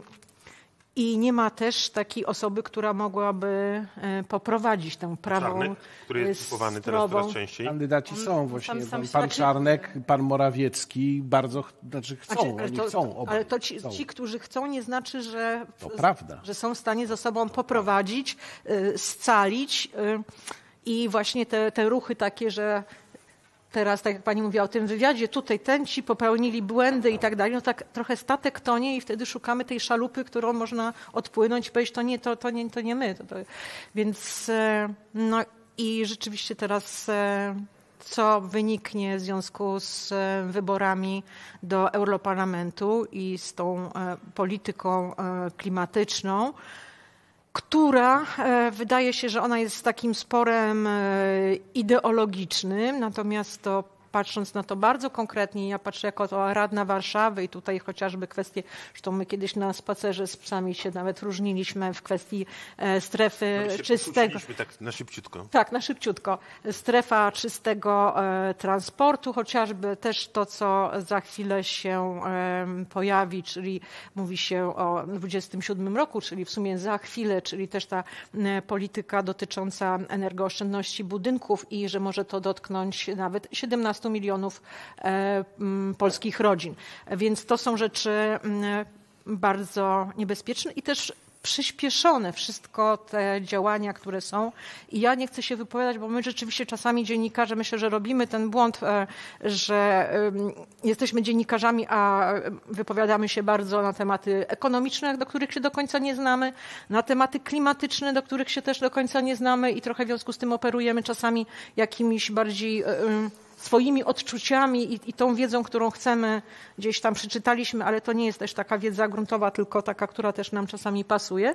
S6: i nie ma też takiej osoby, która mogłaby poprowadzić tę prawą
S3: Czarnek, który jest typowany teraz coraz częściej.
S4: Kandydaci są właśnie. Pan Czarnek, pan Morawiecki bardzo chcą.
S6: Ale to ci, którzy chcą, nie znaczy, że są w stanie ze sobą poprowadzić, scalić. I właśnie te ruchy takie, że teraz, tak jak pani mówiła o tym wywiadzie, tutaj ci popełnili błędy i tak dalej, no tak trochę statek tonie i wtedy szukamy tej szalupy, którą można odpłynąć i powiedzieć, to nie my. Więc no i rzeczywiście teraz co wyniknie w związku z wyborami do Europarlamentu i z tą polityką klimatyczną, która wydaje się, że ona jest takim sporem ideologicznym, natomiast to patrząc na to bardzo konkretnie, ja patrzę jako to radna Warszawy i tutaj chociażby kwestie, zresztą my kiedyś na spacerze z psami się nawet różniliśmy w kwestii strefy czystego.
S3: Tak na szybciutko.
S6: Tak, na szybciutko. Strefa czystego transportu, chociażby też to, co za chwilę się pojawi, czyli mówi się o 27 roku, czyli w sumie za chwilę, czyli też ta polityka dotycząca energooszczędności budynków i że może to dotknąć nawet 17 milionów polskich rodzin. Więc to są rzeczy bardzo niebezpieczne i też przyspieszone wszystko te działania, które są. I ja nie chcę się wypowiadać, bo my rzeczywiście czasami dziennikarze, myślę, że robimy ten błąd, że jesteśmy dziennikarzami, a wypowiadamy się bardzo na tematy ekonomiczne, do których się do końca nie znamy, na tematy klimatyczne, do których się też do końca nie znamy i trochę w związku z tym operujemy czasami jakimiś bardziej swoimi odczuciami i tą wiedzą, którą chcemy, gdzieś tam przeczytaliśmy, ale to nie jest też taka wiedza gruntowa, tylko taka, która też nam czasami pasuje.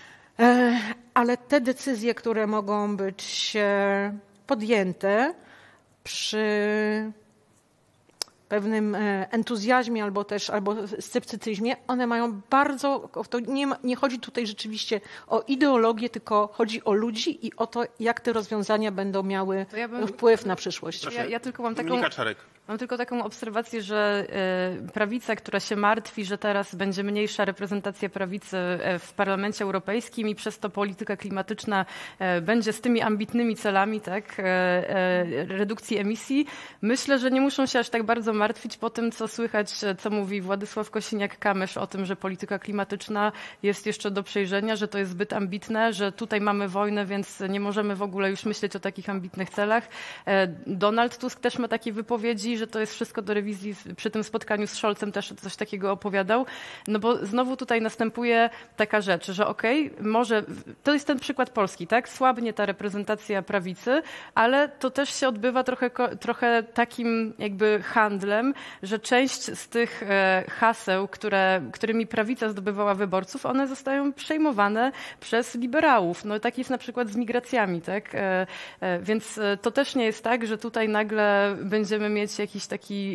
S6: Ale te decyzje, które mogą być podjęte przy pewnym entuzjazmie albo sceptycyzmie, one mają bardzo, to nie chodzi tutaj rzeczywiście o ideologię, tylko chodzi o ludzi i o to, jak te rozwiązania będą miały wpływ na przyszłość.
S5: Ja tylko mam taką obserwację, że prawica, która się martwi, że teraz będzie mniejsza reprezentacja prawicy w Parlamencie Europejskim i przez to polityka klimatyczna będzie z tymi ambitnymi celami, tak, redukcji emisji. Myślę, że nie muszą się aż tak bardzo martwić po tym, co słychać, co mówi Władysław Kosiniak-Kamysz o tym, że polityka klimatyczna jest jeszcze do przejrzenia, że to jest zbyt ambitne, że tutaj mamy wojnę, więc nie możemy w ogóle już myśleć o takich ambitnych celach. Donald Tusk też ma takie wypowiedzi, że to jest wszystko do rewizji. Przy tym spotkaniu z Scholzem też coś takiego opowiadał. No bo znowu tutaj następuje taka rzecz, że może, to jest ten przykład Polski, tak? Słabnie ta reprezentacja prawicy, ale to też się odbywa trochę takim jakby handlem, że część z tych haseł, którymi prawica zdobywała wyborców, one zostają przejmowane przez liberałów. No tak jest na przykład z migracjami, tak? Więc to też nie jest tak, że tutaj nagle będziemy mieć jakiś taki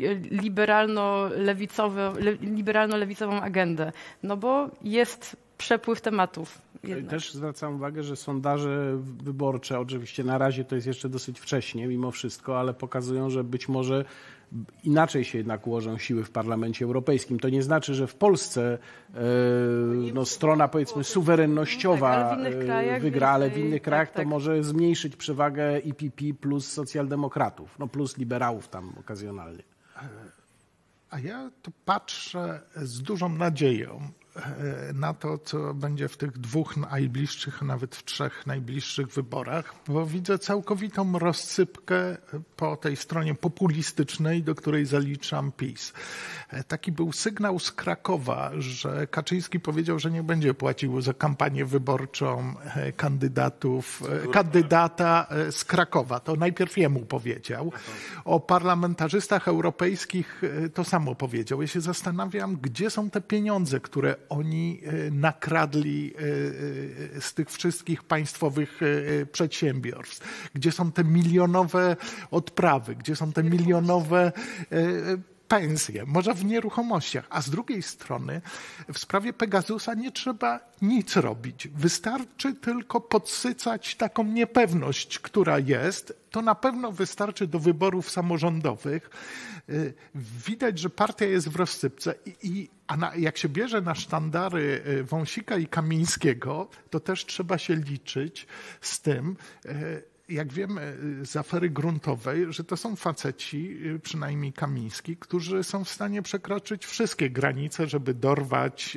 S5: liberalno-lewicową agendę. No bo jest przepływ tematów. Jednak.
S4: Też zwracam uwagę, że sondaże wyborcze, oczywiście na razie to jest jeszcze dosyć wcześnie mimo wszystko, ale pokazują, że być może inaczej się jednak ułożą siły w Parlamencie Europejskim. To nie znaczy, że w Polsce strona powiedzmy suwerennościowa wygra, ale w innych krajach to może zmniejszyć przewagę EPP plus socjaldemokratów, plus liberałów tam okazjonalnie.
S7: A ja tu patrzę z dużą nadzieją, na to, co będzie w tych 2 najbliższych, a nawet w 3 najbliższych wyborach, bo widzę całkowitą rozsypkę po tej stronie populistycznej, do której zaliczam PiS. Taki był sygnał z Krakowa, że Kaczyński powiedział, że nie będzie płacił za kampanię wyborczą kandydata z Krakowa. To najpierw jemu powiedział. O parlamentarzystach europejskich to samo powiedział. Ja się zastanawiam, gdzie są te pieniądze, które oni nakradli z tych wszystkich państwowych przedsiębiorstw. Gdzie są te milionowe odprawy, gdzie są te milionowe pensje, może w nieruchomościach. A z drugiej strony w sprawie Pegasusa nie trzeba nic robić. Wystarczy tylko podsycać taką niepewność, która jest. To na pewno wystarczy do wyborów samorządowych. Widać, że partia jest w rozsypce jak się bierze na sztandary Wąsika i Kamińskiego, to też trzeba się liczyć z tym, jak wiemy z afery gruntowej, że to są faceci, przynajmniej Kamiński, którzy są w stanie przekroczyć wszystkie granice, żeby dorwać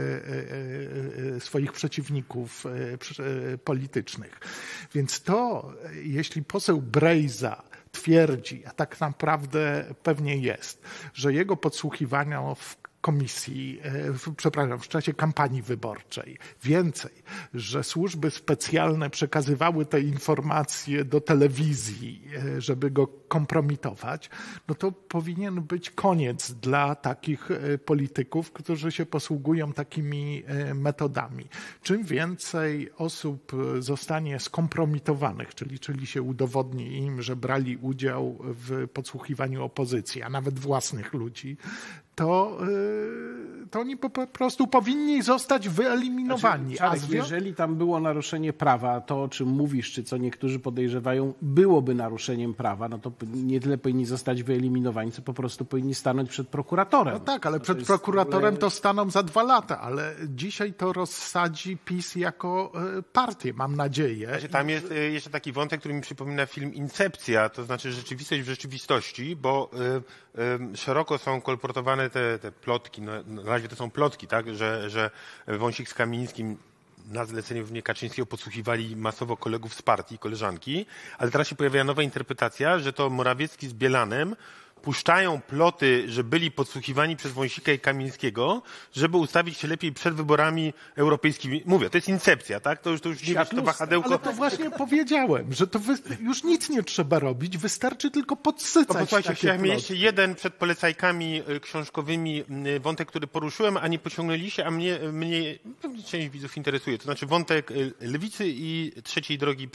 S7: swoich przeciwników politycznych. Więc to, jeśli poseł Brejza twierdzi, a tak naprawdę pewnie jest, że jego podsłuchiwania w komisji, w czasie kampanii wyborczej. Więcej, że służby specjalne przekazywały te informacje do telewizji, żeby go kompromitować, no to powinien być koniec dla takich polityków, którzy się posługują takimi metodami. Czym więcej osób zostanie skompromitowanych, czyli się udowodni im, że brali udział w podsłuchiwaniu opozycji, a nawet własnych ludzi, to oni po prostu powinni zostać wyeliminowani.
S4: Jeżeli tam było naruszenie prawa, to o czym mówisz, czy co niektórzy podejrzewają, byłoby naruszeniem prawa, no to nie tyle powinni zostać wyeliminowani, co po prostu powinni stanąć przed prokuratorem.
S7: No tak, ale przed prokuratorem to staną za 2 lata, ale dzisiaj to rozsadzi PiS jako partię, mam nadzieję.
S3: Tam jest jeszcze taki wątek, który mi przypomina film Incepcja, to znaczy rzeczywistość w rzeczywistości, bo szeroko są kolportowane te plotki, no, na razie to są plotki, tak, że Wąsik z Kamińskim na zlecenie pewnie Kaczyńskiego podsłuchiwali masowo kolegów z partii, koleżanki, ale teraz się pojawia nowa interpretacja, że to Morawiecki z Bielanem puszczają ploty, że byli podsłuchiwani przez Wąsika i Kamińskiego, żeby ustawić się lepiej przed wyborami europejskimi. Mówię, to jest incepcja, tak? To już nie jest to wahadełko.
S7: Ale to właśnie powiedziałem, że to już nic nie trzeba robić, wystarczy tylko podsycać.
S3: Posłuchajcie, chciałem jeszcze jeden przed polecajkami książkowymi wątek, który poruszyłem, a nie pociągnęliście, a mnie pewnie część widzów interesuje. To znaczy wątek Lewicy i trzeciej drogi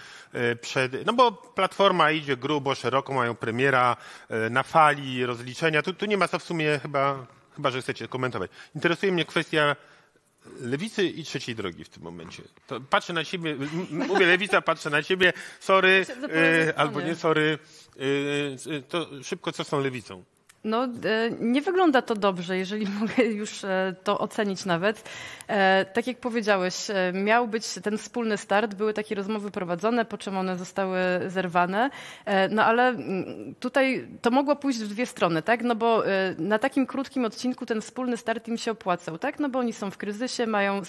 S3: no bo Platforma idzie grubo, szeroko, mają premiera, na fali, rozliczenia. Tu nie ma co w sumie chyba, że chcecie komentować. Interesuje mnie kwestia Lewicy i trzeciej drogi w tym momencie. To patrzę na ciebie, mówię Lewica, patrzę na ciebie, sorry, albo nie sorry. To szybko, co z tą Lewicą?
S5: No, nie wygląda to dobrze, jeżeli mogę już to ocenić nawet. Tak jak powiedziałeś, miał być ten wspólny start, były takie rozmowy prowadzone, po czym one zostały zerwane. No ale tutaj to mogło pójść w 2 strony, tak? No bo na takim krótkim odcinku ten wspólny start im się opłacał, tak? No bo oni są w kryzysie,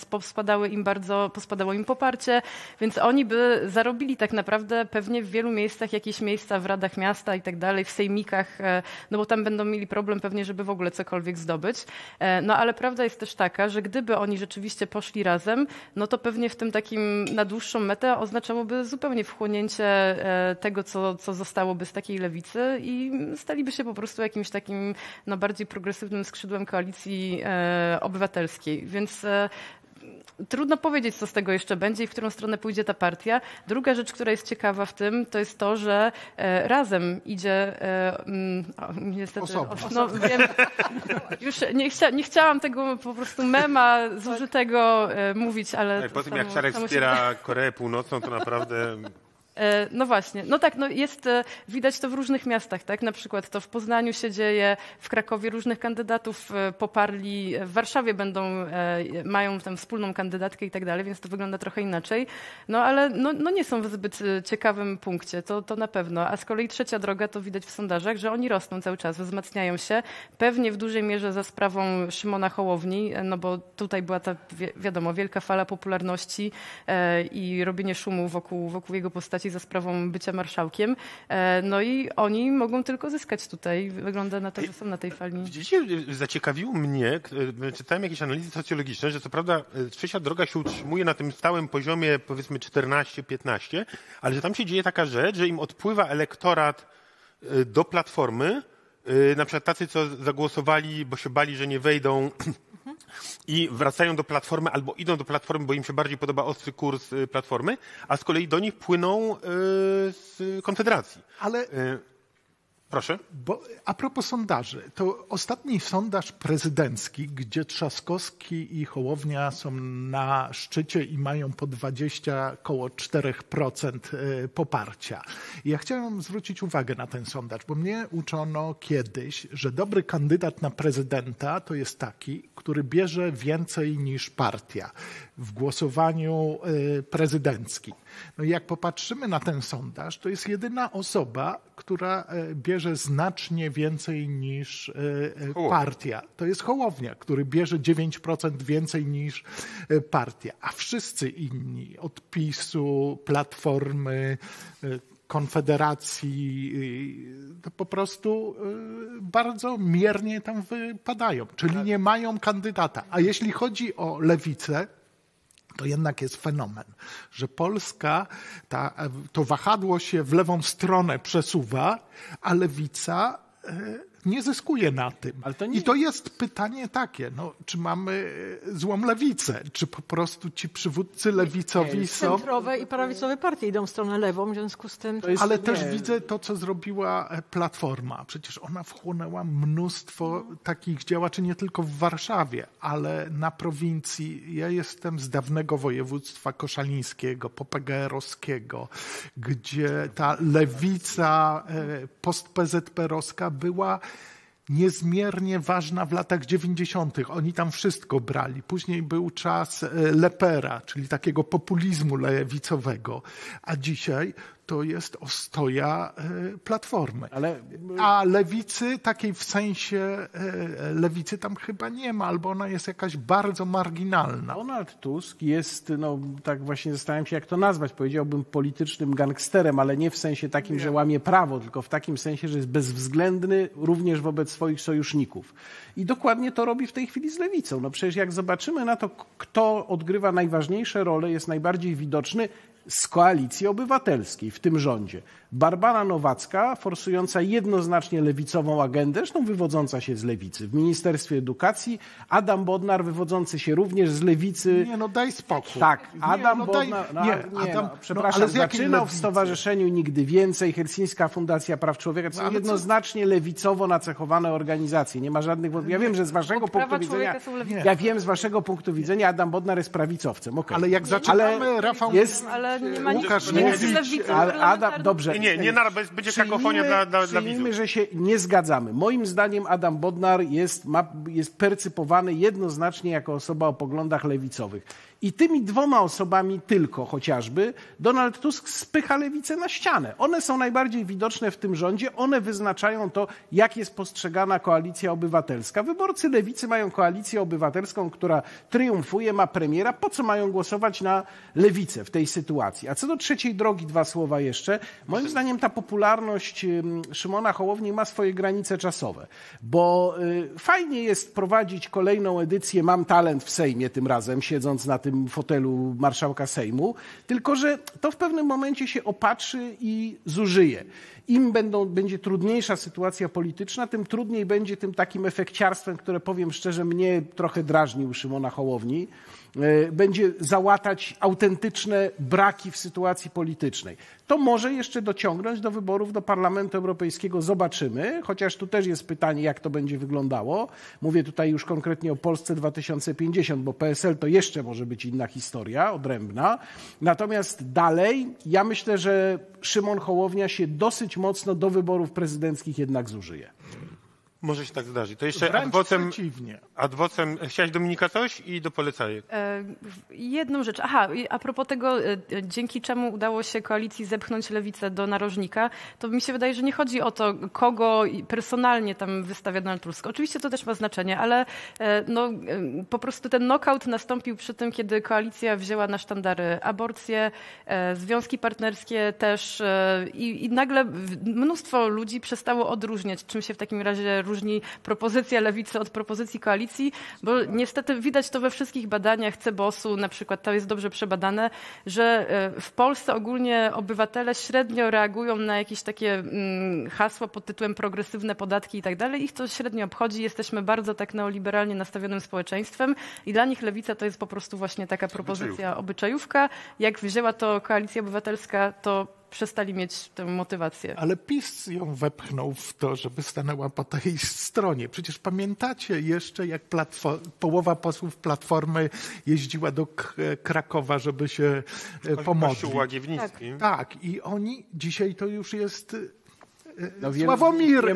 S5: pospadało im poparcie, więc oni by zarobili tak naprawdę pewnie w wielu miejscach jakieś miejsca w radach miasta i tak dalej, w sejmikach, no bo tam będą mieli problem pewnie, żeby w ogóle cokolwiek zdobyć. No ale prawda jest też taka, że gdyby oni rzeczywiście poszli razem, no to pewnie w tym takim na dłuższą metę oznaczałoby zupełnie wchłonięcie tego, co zostałoby z takiej lewicy i staliby się po prostu jakimś takim no, bardziej progresywnym skrzydłem koalicji obywatelskiej. Więc trudno powiedzieć, co z tego jeszcze będzie i w którą stronę pójdzie ta partia. Druga rzecz, która jest ciekawa w tym, to jest to, że razem idzie niestety, no, wiem, już nie chciałam tego po prostu mema zużytego mówić, ale...
S3: Po tym jak Czarek wspiera Koreę Północną, to naprawdę...
S5: No właśnie, no tak, no jest, widać to w różnych miastach, tak? Na przykład to w Poznaniu się dzieje, w Krakowie różnych kandydatów poparli, w Warszawie mają tam wspólną kandydatkę i tak dalej, więc to wygląda trochę inaczej. No ale no nie są w zbyt ciekawym punkcie, to na pewno. A z kolei Trzecia Droga to widać w sondażach, że oni rosną cały czas, wzmacniają się, pewnie w dużej mierze za sprawą Szymona Hołowni, no bo tutaj była ta, wiadomo, wielka fala popularności i robienie szumu wokół jego postaci za sprawą bycia marszałkiem. No i oni mogą tylko zyskać tutaj. Wygląda na to, że są na tej fali.
S3: Widzicie, zaciekawiło mnie, czytałem jakieś analizy socjologiczne, że co prawda Trzecia Droga się utrzymuje na tym stałym poziomie, powiedzmy 14-15, ale że tam się dzieje taka rzecz, że im odpływa elektorat do Platformy, na przykład tacy, co zagłosowali, bo się bali, że nie wejdą i wracają do Platformy albo idą do Platformy, bo im się bardziej podoba ostry kurs Platformy, a z kolei do nich płyną z Konfederacji.
S7: Ale
S3: proszę.
S7: Bo a propos sondaży, to ostatni sondaż prezydencki, gdzie Trzaskowski i Hołownia są na szczycie i mają po 20, koło 4% poparcia. I ja chciałem zwrócić uwagę na ten sondaż, bo mnie uczono kiedyś, że dobry kandydat na prezydenta to jest taki, który bierze więcej niż partia w głosowaniu prezydenckim. No i jak popatrzymy na ten sondaż, to jest jedyna osoba, która bierze znacznie więcej niż partia. To jest Hołownia, który bierze 9% więcej niż partia. A wszyscy inni od PiS-u, Platformy, Konfederacji, to po prostu bardzo miernie tam wypadają. Czyli nie mają kandydata. A jeśli chodzi o lewicę, to jednak jest fenomen, że Polska, to wahadło się w lewą stronę przesuwa, a lewica nie zyskuje na tym. I to jest pytanie takie, no, czy mamy złą lewicę, czy po prostu ci przywódcy lewicowi są...
S6: Centrowe i prawicowe partie idą w stronę lewą, w związku z tym...
S7: Ale też widzę to, co zrobiła Platforma. Przecież ona wchłonęła mnóstwo takich działaczy nie tylko w Warszawie, ale na prowincji. Ja jestem z dawnego województwa koszalińskiego, popegierowskiego, gdzie ta lewica post-PZPR-owska była niezmiernie ważna w latach 90. Oni tam wszystko brali. Później był czas Lepera, czyli takiego populizmu lewicowego. A dzisiaj to jest ostoja Platformy. A lewicy, takiej w sensie lewicy tam chyba nie ma, albo ona jest jakaś bardzo marginalna.
S4: Donald Tusk jest, no tak właśnie zastanawiam się, jak to nazwać. Powiedziałbym politycznym gangsterem, ale nie w sensie takim, że łamie prawo, tylko w takim sensie, że jest bezwzględny również wobec swoich sojuszników. I dokładnie to robi w tej chwili z lewicą. No przecież jak zobaczymy na to, kto odgrywa najważniejsze role, jest najbardziej widoczny z Koalicji Obywatelskiej w tym rządzie. Barbara Nowacka, forsująca jednoznacznie lewicową agendę, zresztą wywodząca się z lewicy. W Ministerstwie Edukacji Adam Bodnar, wywodzący się również z lewicy.
S7: Nie, no daj spokój.
S4: Tak, Adam Bodnar, przepraszam, zaczynał w Stowarzyszeniu Nigdy Więcej, Helsińska Fundacja Praw Człowieka. To są jednoznacznie lewicowo nacechowane organizacje. Nie ma żadnych wątpliwości. Ja wiem, że z waszego punktu widzenia, z waszego punktu widzenia Adam Bodnar jest prawicowcem. Okay.
S7: Ale jak zaczynamy, Rafał...
S5: Ale nie ma
S7: Łukasz
S4: Adam, dobrze.
S3: Nie, będzie kakofonia dla widzów.
S4: Że się nie zgadzamy. Moim zdaniem Adam Bodnar jest percypowany jednoznacznie jako osoba o poglądach lewicowych. I tymi dwoma osobami tylko chociażby Donald Tusk spycha lewicę na ścianę. One są najbardziej widoczne w tym rządzie. One wyznaczają to, jak jest postrzegana Koalicja Obywatelska. Wyborcy lewicy mają Koalicję Obywatelską, która triumfuje, ma premiera. Po co mają głosować na lewicę w tej sytuacji? A co do Trzeciej Drogi, dwa słowa jeszcze. Moim zdaniem ta popularność Szymona Hołowni ma swoje granice czasowe. Bo fajnie jest prowadzić kolejną edycję Mam Talent w Sejmie tym razem, siedząc na tym fotelu marszałka Sejmu, tylko że to w pewnym momencie się opatrzy i zużyje. im będzie trudniejsza sytuacja polityczna, tym trudniej będzie tym takim efekciarstwem, które powiem szczerze mnie trochę drażni u Szymona Hołowni, będzie załatać autentyczne braki w sytuacji politycznej. To może jeszcze dociągnąć do wyborów do Parlamentu Europejskiego. Zobaczymy, chociaż tu też jest pytanie, jak to będzie wyglądało. Mówię tutaj już konkretnie o Polsce 2050, bo PSL to jeszcze może być inna historia, odrębna. Natomiast dalej, ja myślę, że Szymon Hołownia się dosyć mocno do wyborów prezydenckich jednak zużyje.
S3: Może się tak zdarzyć. To jeszcze
S7: Wręcz
S3: adwocem.
S7: przeciwnie.
S3: Chciałaś, Dominika, coś i do polecajek.
S5: Jedną rzecz. A propos tego, dzięki czemu udało się koalicji zepchnąć Lewicę do narożnika, to mi się wydaje, że nie chodzi o to, kogo personalnie tam wystawia Donald Tusk. Oczywiście to też ma znaczenie, ale po prostu ten knockout nastąpił przy tym, kiedy koalicja wzięła na sztandary aborcję, związki partnerskie też i nagle mnóstwo ludzi przestało odróżniać, czym się w takim razie różni propozycja Lewicy od propozycji koalicji, bo niestety widać to we wszystkich badaniach CBOS-u, na przykład to jest dobrze przebadane, że w Polsce ogólnie obywatele średnio reagują na jakieś takie hasła pod tytułem progresywne podatki i tak dalej. Ich to średnio obchodzi. Jesteśmy bardzo tak neoliberalnie nastawionym społeczeństwem i dla nich Lewica to jest po prostu właśnie taka propozycja obyczajówka. Jak wzięła to Koalicja Obywatelska, to przestali mieć tę motywację.
S7: Ale PiS ją wepchnął w to, żeby stanęła po tej stronie. Przecież pamiętacie jeszcze, jak połowa posłów Platformy jeździła do Krakowa, żeby się pomodlić.
S3: Kościół Łagiewnicki.
S7: Tak, i oni dzisiaj to już jest...
S4: No,
S7: Sławomir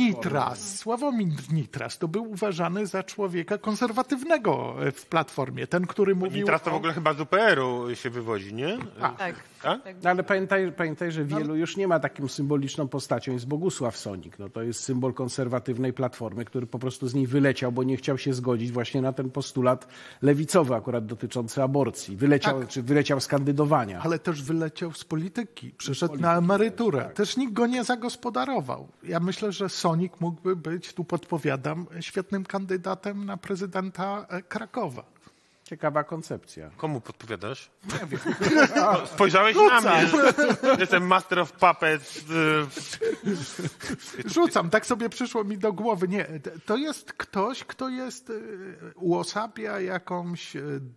S7: Nitras to był uważany za człowieka konserwatywnego w Platformie. Ten, który mówił...
S3: Nitras to w ogóle chyba z UPR-u się wywodzi, nie?
S5: Tak.
S4: No, ale pamiętaj, że wielu już nie ma taką symboliczną postacią. Jest Bogusław Sonik. No, to jest symbol konserwatywnej Platformy, który po prostu z niej wyleciał, bo nie chciał się zgodzić właśnie na ten postulat lewicowy akurat dotyczący aborcji. Wyleciał z kandydowania.
S7: Ale też wyleciał z polityki. Przyszedł na emeryturę. Tak. Też nikt go nie zagospodarował. Ja myślę, że Sonik mógłby być, tu podpowiadam, świetnym kandydatem na prezydenta Krakowa.
S4: Ciekawa koncepcja.
S3: Komu podpowiadasz?
S7: Nie wiem.
S3: No, spojrzałeś na mnie. Jestem master of puppets.
S7: Rzucam, tak sobie przyszło mi do głowy. Nie, to jest ktoś, kto uosabia jakąś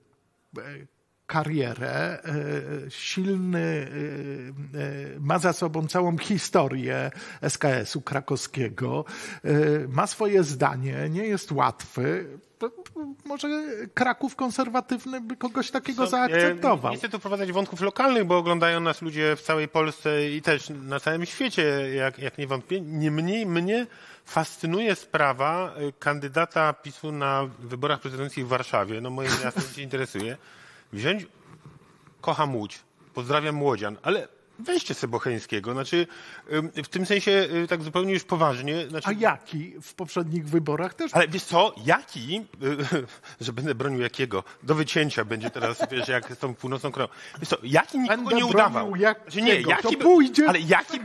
S7: karierę, silny, ma za sobą całą historię SKS-u krakowskiego, ma swoje zdanie, nie jest łatwy. Może Kraków konserwatywny by kogoś takiego zaakceptował.
S3: Nie chcę tu wprowadzać wątków lokalnych, bo oglądają nas ludzie w całej Polsce i też na całym świecie, jak nie wątpię. Niemniej mnie fascynuje sprawa kandydata PiS-u na wyborach prezydenckich w Warszawie. No moje miasto się interesuje. Wziąć, kocham Łódź, pozdrawiam Łodzian, ale weźcie sobie Bocheńskiego. Znaczy, w tym sensie tak zupełnie już poważnie. Znaczy,
S7: a Jaki w poprzednich wyborach też?
S3: Ale wiesz co, Jaki, że będę bronił Jakiego, do wycięcia będzie teraz, wiesz, jak z tą północną krową. Wiesz co, Jaki nikogo nie udawał.
S7: Znaczy, nie,
S3: Jaki
S7: ale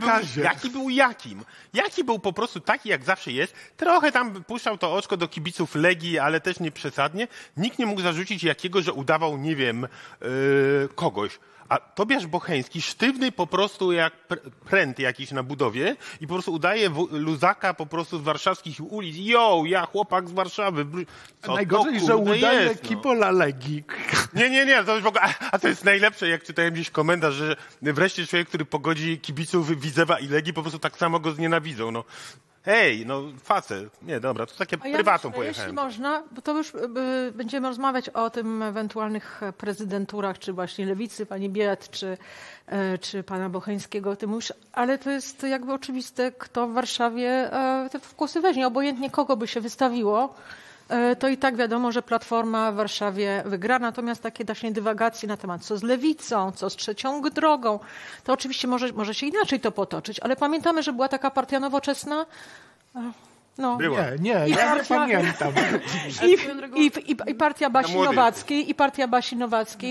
S3: Jaki był po prostu taki, jak zawsze jest. Trochę tam puszczał to oczko do kibiców Legii, ale też nie przesadnie. Nikt nie mógł zarzucić Jakiego, że udawał, nie wiem, kogoś. A Tobiasz Bocheński, sztywny po prostu jak pręt jakiś na budowie i po prostu udaje luzaka po prostu z warszawskich ulic. Ja chłopak z Warszawy. Co
S7: najgorzej, że udaje Kipola Legii.
S3: Nie, to już w ogóle, a to jest najlepsze, jak czytałem gdzieś komentarz, że wreszcie człowiek, który pogodzi kibiców Widzewa i Legii, po prostu tak samo go znienawidzą. No. Hej, no facet. Nie, dobra, to takie prywatą pojechałem.
S6: Jeśli można, bo to już będziemy rozmawiać o tym ewentualnych prezydenturach, czy właśnie Lewicy, pani Biejat, czy pana Bocheńskiego, ty mówisz, ale to jest jakby oczywiste, kto w Warszawie te wkłosy weźmie. Obojętnie kogo by się wystawiło, to i tak wiadomo, że Platforma w Warszawie wygra. Natomiast takie właśnie dywagacje na temat co z Lewicą, co z Trzecią Drogą, to oczywiście może się inaczej to potoczyć. Ale pamiętamy, że była taka partia Nowoczesna. No.
S3: Była.
S7: Ja nie pamiętam.
S6: I partia Basi Nowackiej,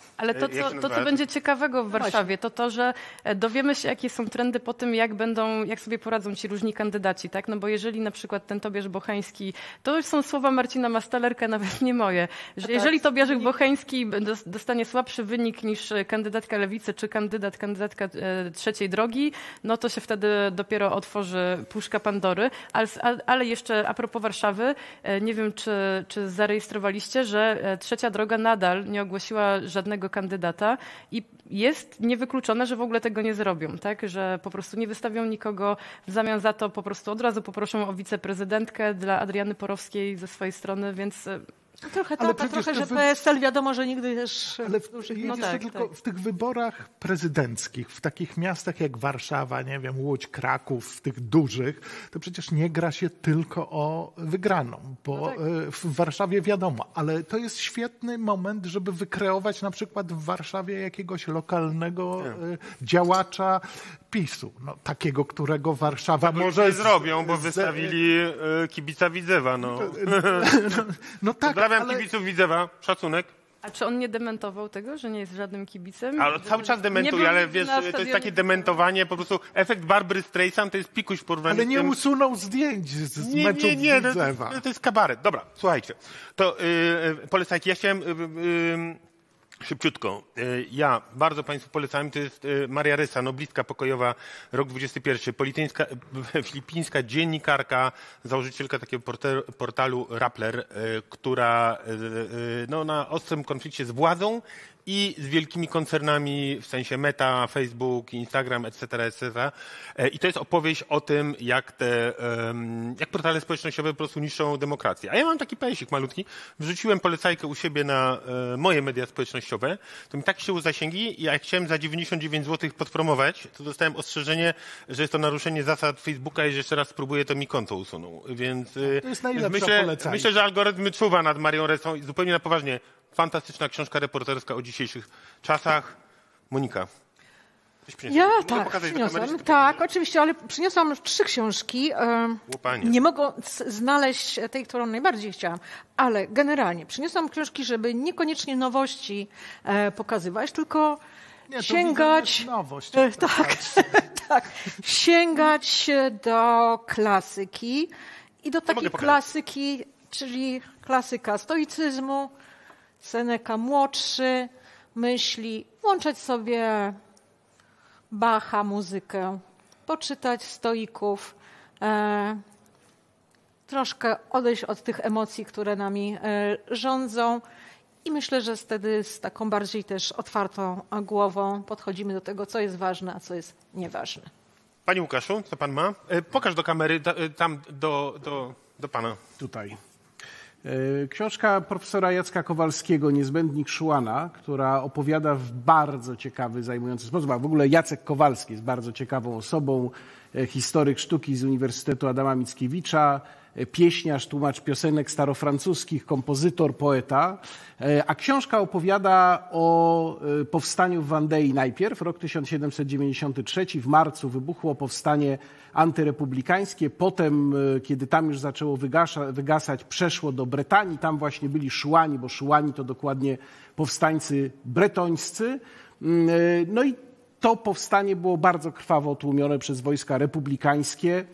S5: Ale to, co będzie ciekawego w Warszawie, to, że dowiemy się, jakie są trendy po tym, jak sobie poradzą ci różni kandydaci, tak? No bo jeżeli na przykład ten Tobiasz Bocheński, to już są słowa Marcina Mastalerka, nawet nie moje, że jeżeli Tobiasz Bocheński dostanie słabszy wynik niż kandydatka Lewicy czy kandydatka trzeciej drogi, no to się wtedy dopiero otworzy puszka Pandory. Ale jeszcze a propos Warszawy, nie wiem, czy zarejestrowaliście, że trzecia droga nadal nie ogłosiła żadnego kandydata i jest niewykluczone, że w ogóle tego nie zrobią, tak? Że po prostu nie wystawią nikogo, w zamian za to po prostu od razu poproszą o wiceprezydentkę dla Adriany Porowskiej ze swojej strony, więc...
S6: Trochę tak, a trochę, że PSL wiadomo, że nigdy też...
S7: Ale w tych wyborach prezydenckich, w takich miastach jak Warszawa, nie wiem, Łódź, Kraków, w tych dużych, to przecież nie gra się tylko o wygraną, bo w Warszawie wiadomo, ale to jest świetny moment, żeby wykreować na przykład w Warszawie jakiegoś lokalnego działacza PiS-u, no, takiego, którego Warszawa może...
S3: Nie zrobią, bo wystawili kibica Widzewa.
S7: No tak,
S3: pozdrawiam kibiców Widzewa, szacunek.
S5: A czy on nie dementował tego, że nie jest żadnym kibicem?
S3: Ale cały czas dementuje, ale wiesz, to jest takie dementowanie, po prostu efekt Barbry Streisand to jest pikuś w porównaniu
S7: ale nie
S3: z tym...
S7: usunął zdjęć z meczów Widzewa.
S3: To jest kabaret. Dobra, słuchajcie, to polecajcie. Ja chciałem... Szybciutko. Ja bardzo Państwu polecam, to jest Maria Rysa, noblistka pokojowa, rok 21. Filipińska dziennikarka, założycielka takiego portalu Rappler, która na ostrym konflikcie z władzą i z wielkimi koncernami, w sensie Meta, Facebook, Instagram, etc. I to jest opowieść o tym, jak portale społecznościowe po prostu niszczą demokrację. A ja mam taki pejsik malutki. Wrzuciłem polecajkę u siebie na moje media społecznościowe. To mi tak się zasięgi i jak chciałem za 99 zł podpromować, to dostałem ostrzeżenie, że jest to naruszenie zasad Facebooka i że jeszcze raz spróbuję, to mi konto usuną. Więc
S7: to jest
S3: myślę, że algorytm czuwa nad Marią Resą i zupełnie na poważnie. Fantastyczna książka reporterska o dzisiejszych czasach. Monika.
S6: Ja tak, przyniosłam. Tak, oczywiście, ale przyniosłam 3 książki. Nie mogę znaleźć tej, którą najbardziej chciałam, ale generalnie przyniosłam książki, żeby niekoniecznie nowości pokazywać, tylko sięgać...
S7: Nowość.
S6: Tak, sięgać do klasyki i do takiej klasyki, czyli klasyka stoicyzmu, Seneca młodszy, myśli, włączać sobie Bacha, muzykę, poczytać stoików, troszkę odejść od tych emocji, które nami rządzą i myślę, że wtedy z taką bardziej też otwartą głową podchodzimy do tego, co jest ważne, a co jest nieważne.
S3: Panie Łukaszu, co pan ma? Pokaż do kamery, tam do pana.
S4: Tutaj. Książka profesora Jacka Kowalskiego, Niezbędnik Schuana, która opowiada w bardzo ciekawy, zajmujący sposób. A w ogóle Jacek Kowalski jest bardzo ciekawą osobą, historyk sztuki z Uniwersytetu Adama Mickiewicza, pieśniarz, tłumacz piosenek starofrancuskich, kompozytor, poeta. A książka opowiada o powstaniu w Wandei najpierw, rok 1793. W marcu wybuchło powstanie antyrepublikańskie. Potem, kiedy tam już zaczęło wygasać, przeszło do Bretanii. Tam właśnie byli Szuani, bo Szuani to dokładnie powstańcy bretońscy. No i to powstanie było bardzo krwawo tłumione przez wojska republikańskie.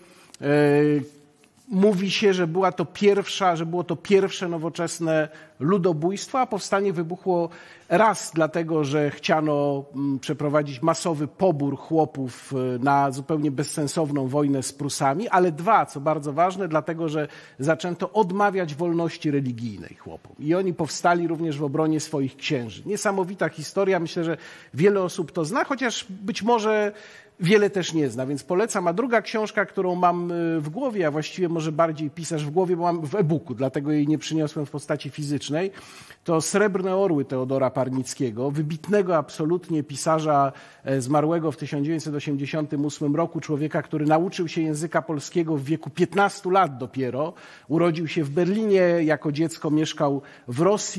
S4: Mówi się, że było to pierwsze nowoczesne ludobójstwo, a powstanie wybuchło raz dlatego, że chciano przeprowadzić masowy pobór chłopów na zupełnie bezsensowną wojnę z Prusami, ale 2, co bardzo ważne, dlatego, że zaczęto odmawiać wolności religijnej chłopom. I oni powstali również w obronie swoich księży. Niesamowita historia, myślę, że wiele osób to zna, chociaż być może wiele też nie zna, więc polecam. A druga książka, którą mam w głowie, a właściwie może bardziej pisarz w głowie, bo mam w e-booku, dlatego jej nie przyniosłem w postaci fizycznej, to Srebrne Orły Teodora Parnickiego, wybitnego absolutnie pisarza zmarłego w 1988 roku, człowieka, który nauczył się języka polskiego w wieku 15 lat dopiero. Urodził się w Berlinie, jako dziecko mieszkał w Rosji,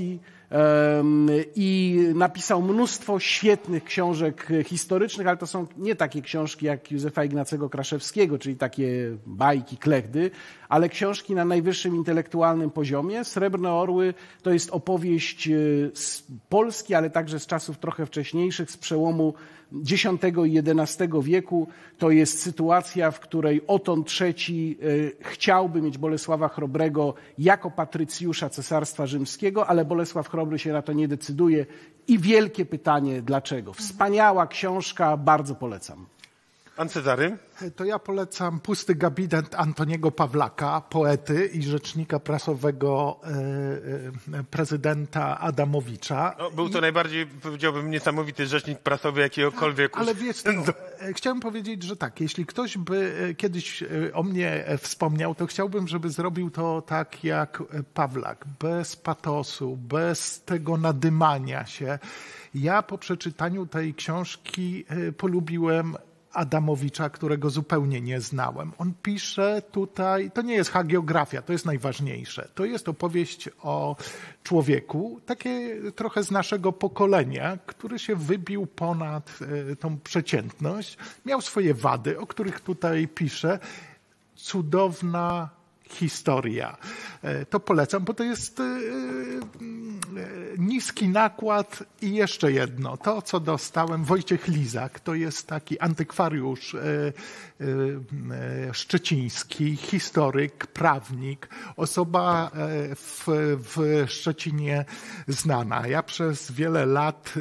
S4: i napisał mnóstwo świetnych książek historycznych, ale to są nie takie książki jak Józefa Ignacego Kraszewskiego, czyli takie bajki, klechdy, ale książki na najwyższym intelektualnym poziomie. Srebrne Orły to jest opowieść z Polski, ale także z czasów trochę wcześniejszych, z przełomu X i XI wieku. To jest sytuacja, w której Oton III chciałby mieć Bolesława Chrobrego jako patrycjusza Cesarstwa Rzymskiego, ale Bolesław Chrobry się na to nie decyduje. I wielkie pytanie, dlaczego? Wspaniała książka, bardzo polecam.
S3: Pan Cezary?
S7: To ja polecam Pusty gabinet Antoniego Pawlaka, poety i rzecznika prasowego prezydenta Adamowicza.
S3: No, był to najbardziej, powiedziałbym, niesamowity rzecznik prasowy jakiegokolwiek.
S7: Ale wiesz, chciałem powiedzieć, że tak, jeśli ktoś by kiedyś o mnie wspomniał, to chciałbym, żeby zrobił to tak jak Pawlak, bez patosu, bez tego nadymania się. Ja po przeczytaniu tej książki polubiłem Adamowicza, którego zupełnie nie znałem. On pisze tutaj, to nie jest hagiografia, to jest najważniejsze. To jest opowieść o człowieku, takie trochę z naszego pokolenia, który się wybił ponad tą przeciętność. Miał swoje wady, o których tutaj pisze. Cudowna historia. To polecam, bo to jest niski nakład i jeszcze jedno. To, co dostałem, Wojciech Lizak, to jest taki antykwariusz szczeciński, historyk, prawnik, osoba w Szczecinie znana. Ja przez wiele lat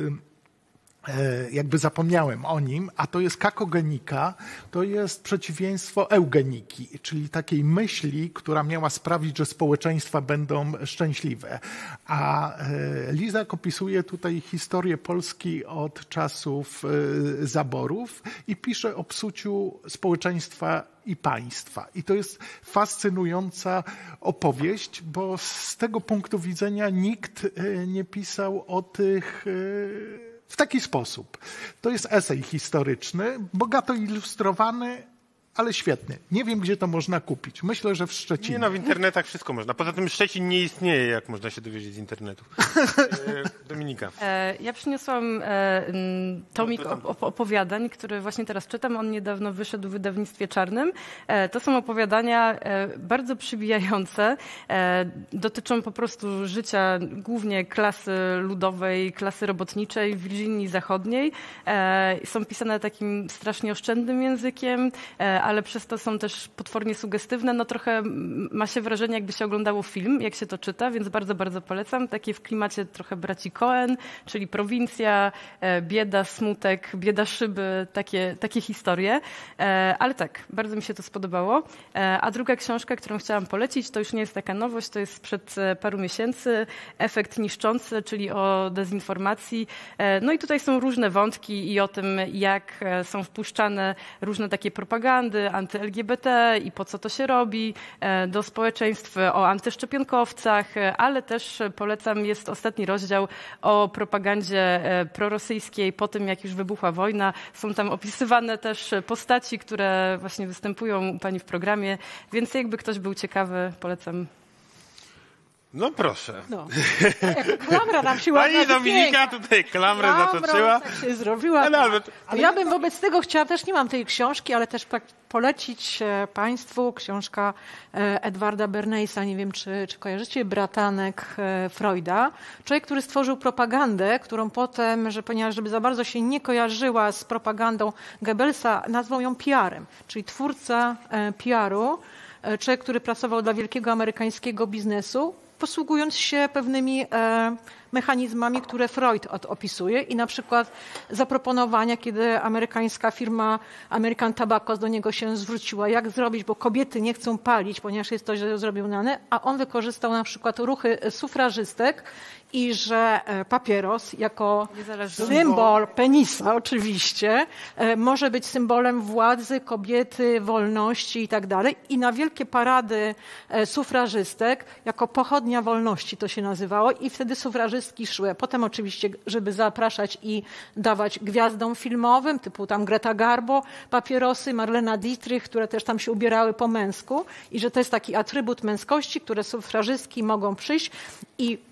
S7: jakby zapomniałem o nim, a to jest kakogenika, to jest przeciwieństwo eugeniki, czyli takiej myśli, która miała sprawić, że społeczeństwa będą szczęśliwe. A Lizak opisuje tutaj historię Polski od czasów zaborów i pisze o psuciu społeczeństwa i państwa. I to jest fascynująca opowieść, bo z tego punktu widzenia nikt nie pisał o tych w taki sposób. To jest esej historyczny, bogato ilustrowany, ale świetny. Nie wiem, gdzie to można kupić. Myślę, że w Szczecinie.
S3: Nie no, w internetach wszystko można. Poza tym Szczecin nie istnieje, jak można się dowiedzieć z internetu. Dominika.
S5: Ja przyniosłam tomik opowiadań, który właśnie teraz czytam. On niedawno wyszedł w wydawnictwie czarnym. To są opowiadania bardzo przybijające. Dotyczą po prostu życia głównie klasy ludowej, klasy robotniczej w Virginii Zachodniej. Są pisane takim strasznie oszczędnym językiem, ale przez to są też potwornie sugestywne. No trochę ma się wrażenie, jakby się oglądało film, jak się to czyta, więc bardzo, bardzo polecam. Takie w klimacie trochę braci Coen, czyli prowincja, bieda, smutek, bieda szyby, takie historie. Ale tak, bardzo mi się to spodobało. A druga książka, którą chciałam polecić, to już nie jest taka nowość, to jest sprzed paru miesięcy, Efekt niszczący, czyli o dezinformacji. No i tutaj są różne wątki i o tym, jak są wpuszczane różne takie propagandy anty-LGBT i po co to się robi, do społeczeństw, o antyszczepionkowcach, ale też polecam, jest ostatni rozdział o propagandzie prorosyjskiej po tym, jak już wybuchła wojna. Są tam opisywane też postaci, które właśnie występują u pani w programie, więc jakby ktoś był ciekawy, polecam.
S3: No proszę.
S6: No. Klamra nam się
S3: Pani Dominika tutaj klamrę zatoczyła.
S6: Tak się zrobiła. Ale ja bym wobec tego chciała, też nie mam tej książki, ale też polecić państwu książka Edwarda Bernaisa, nie wiem, czy kojarzycie, Bratanek Freuda. Człowiek, który stworzył propagandę, którą potem, ponieważ żeby za bardzo się nie kojarzyła z propagandą Goebbelsa, nazwał ją PR-em, czyli twórca PR-u. Człowiek, który pracował dla wielkiego amerykańskiego biznesu, posługując się pewnymi mechanizmami, które Freud opisuje i na przykład zaproponowania, kiedy amerykańska firma American Tobacco do niego się zwróciła, jak zrobić, bo kobiety nie chcą palić, ponieważ jest to źle zrobione, a on wykorzystał na przykład ruchy sufrażystek i że papieros jako symbol penisa oczywiście może być symbolem władzy, kobiety, wolności i tak dalej. I na wielkie parady sufrażystek jako pochodnia wolności to się nazywało i wtedy sufrażystki szły. Potem oczywiście, żeby zapraszać i dawać gwiazdom filmowym, typu tam Greta Garbo, papierosy, Marlena Dietrich, które też tam się ubierały po męsku i że to jest taki atrybut męskości, które sufrażystki mogą przyjść i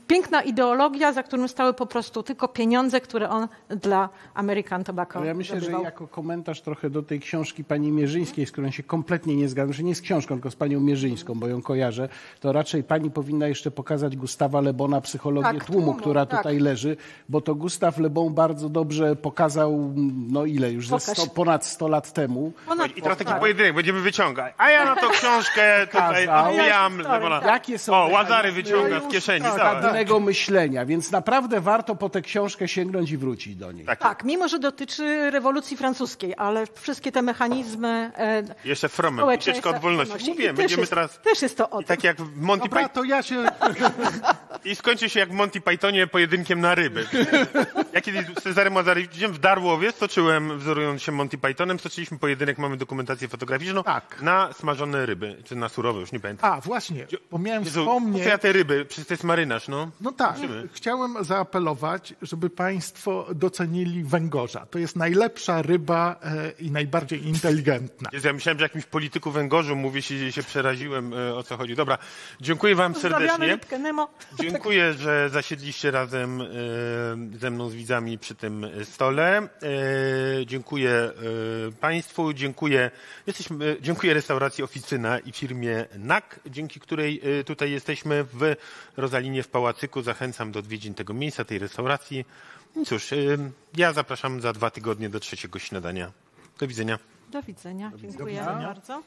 S6: piękna ideologia, za którą stały po prostu tylko pieniądze, które on dla American Tobacco
S4: Ja myślę,
S6: zdobywał.
S4: że jako komentarz trochę do tej książki pani Mierzyńskiej, z którą się kompletnie nie zgadzam, że nie z książką, tylko z panią Mierzyńską, bo ją kojarzę, to raczej pani powinna jeszcze pokazać Gustawa Le Bona, Psychologię tłumu, która tutaj leży, bo to Gustav Le Bon bardzo dobrze pokazał, no ile już, ponad 100 lat temu.
S3: I teraz taki pojedynek, będziemy wyciągać. A ja na tą książkę tutaj odbijam.
S4: Jakie są
S3: Łazary wyciąga z kieszeni.
S4: stadnego myślenia, więc naprawdę warto po tę książkę sięgnąć i wrócić do niej.
S6: Tak, mimo że dotyczy rewolucji francuskiej, ale wszystkie te mechanizmy
S3: Jeszcze Fromem, ucieczka od wolności. Mówię, będziemy teraz...
S6: Też jest to o tym.
S3: Tak jak w Monty
S7: Dobra,
S3: Python.
S7: to ja się...
S3: I skończy się jak w Monty Pythonie pojedynkiem na ryby. Ja kiedyś z Cezarem Łazarewiczem w Darłowie stoczyłem, wzorując się Monty Pythonem, stoczyliśmy pojedynek, mamy dokumentację fotograficzną, na smażone ryby, czy na surowe, już nie pamiętam.
S7: A, właśnie, bo miałem
S3: Jezu,
S7: wspomnieć...
S3: co ja te ryby? Przecież to jest marynarz, no.
S7: No tak, chciałem zaapelować, żeby państwo docenili węgorza. To jest najlepsza ryba i najbardziej inteligentna.
S3: Jezu, ja myślałem, że jakimś polityku węgorzu mówi, się przeraziłem, o co chodzi. Dobra, dziękuję wam serdecznie.
S6: Rybkę Nemo.
S3: Dziękuję, że zasiedliście razem ze mną z widzami przy tym stole. Dziękuję państwu, dziękuję restauracji Oficyna i firmie NAK, dzięki której tutaj jesteśmy w Rozalinie w Pałacyku. Zachęcam do odwiedzin tego miejsca, tej restauracji. I cóż, ja zapraszam za 2 tygodnie do 3. śniadania. Do widzenia.
S6: Do widzenia. Dziękuję bardzo.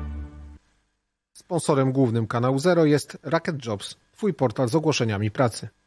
S2: Sponsorem głównym kanału Zero jest Racket Jobs, twój portal z ogłoszeniami pracy.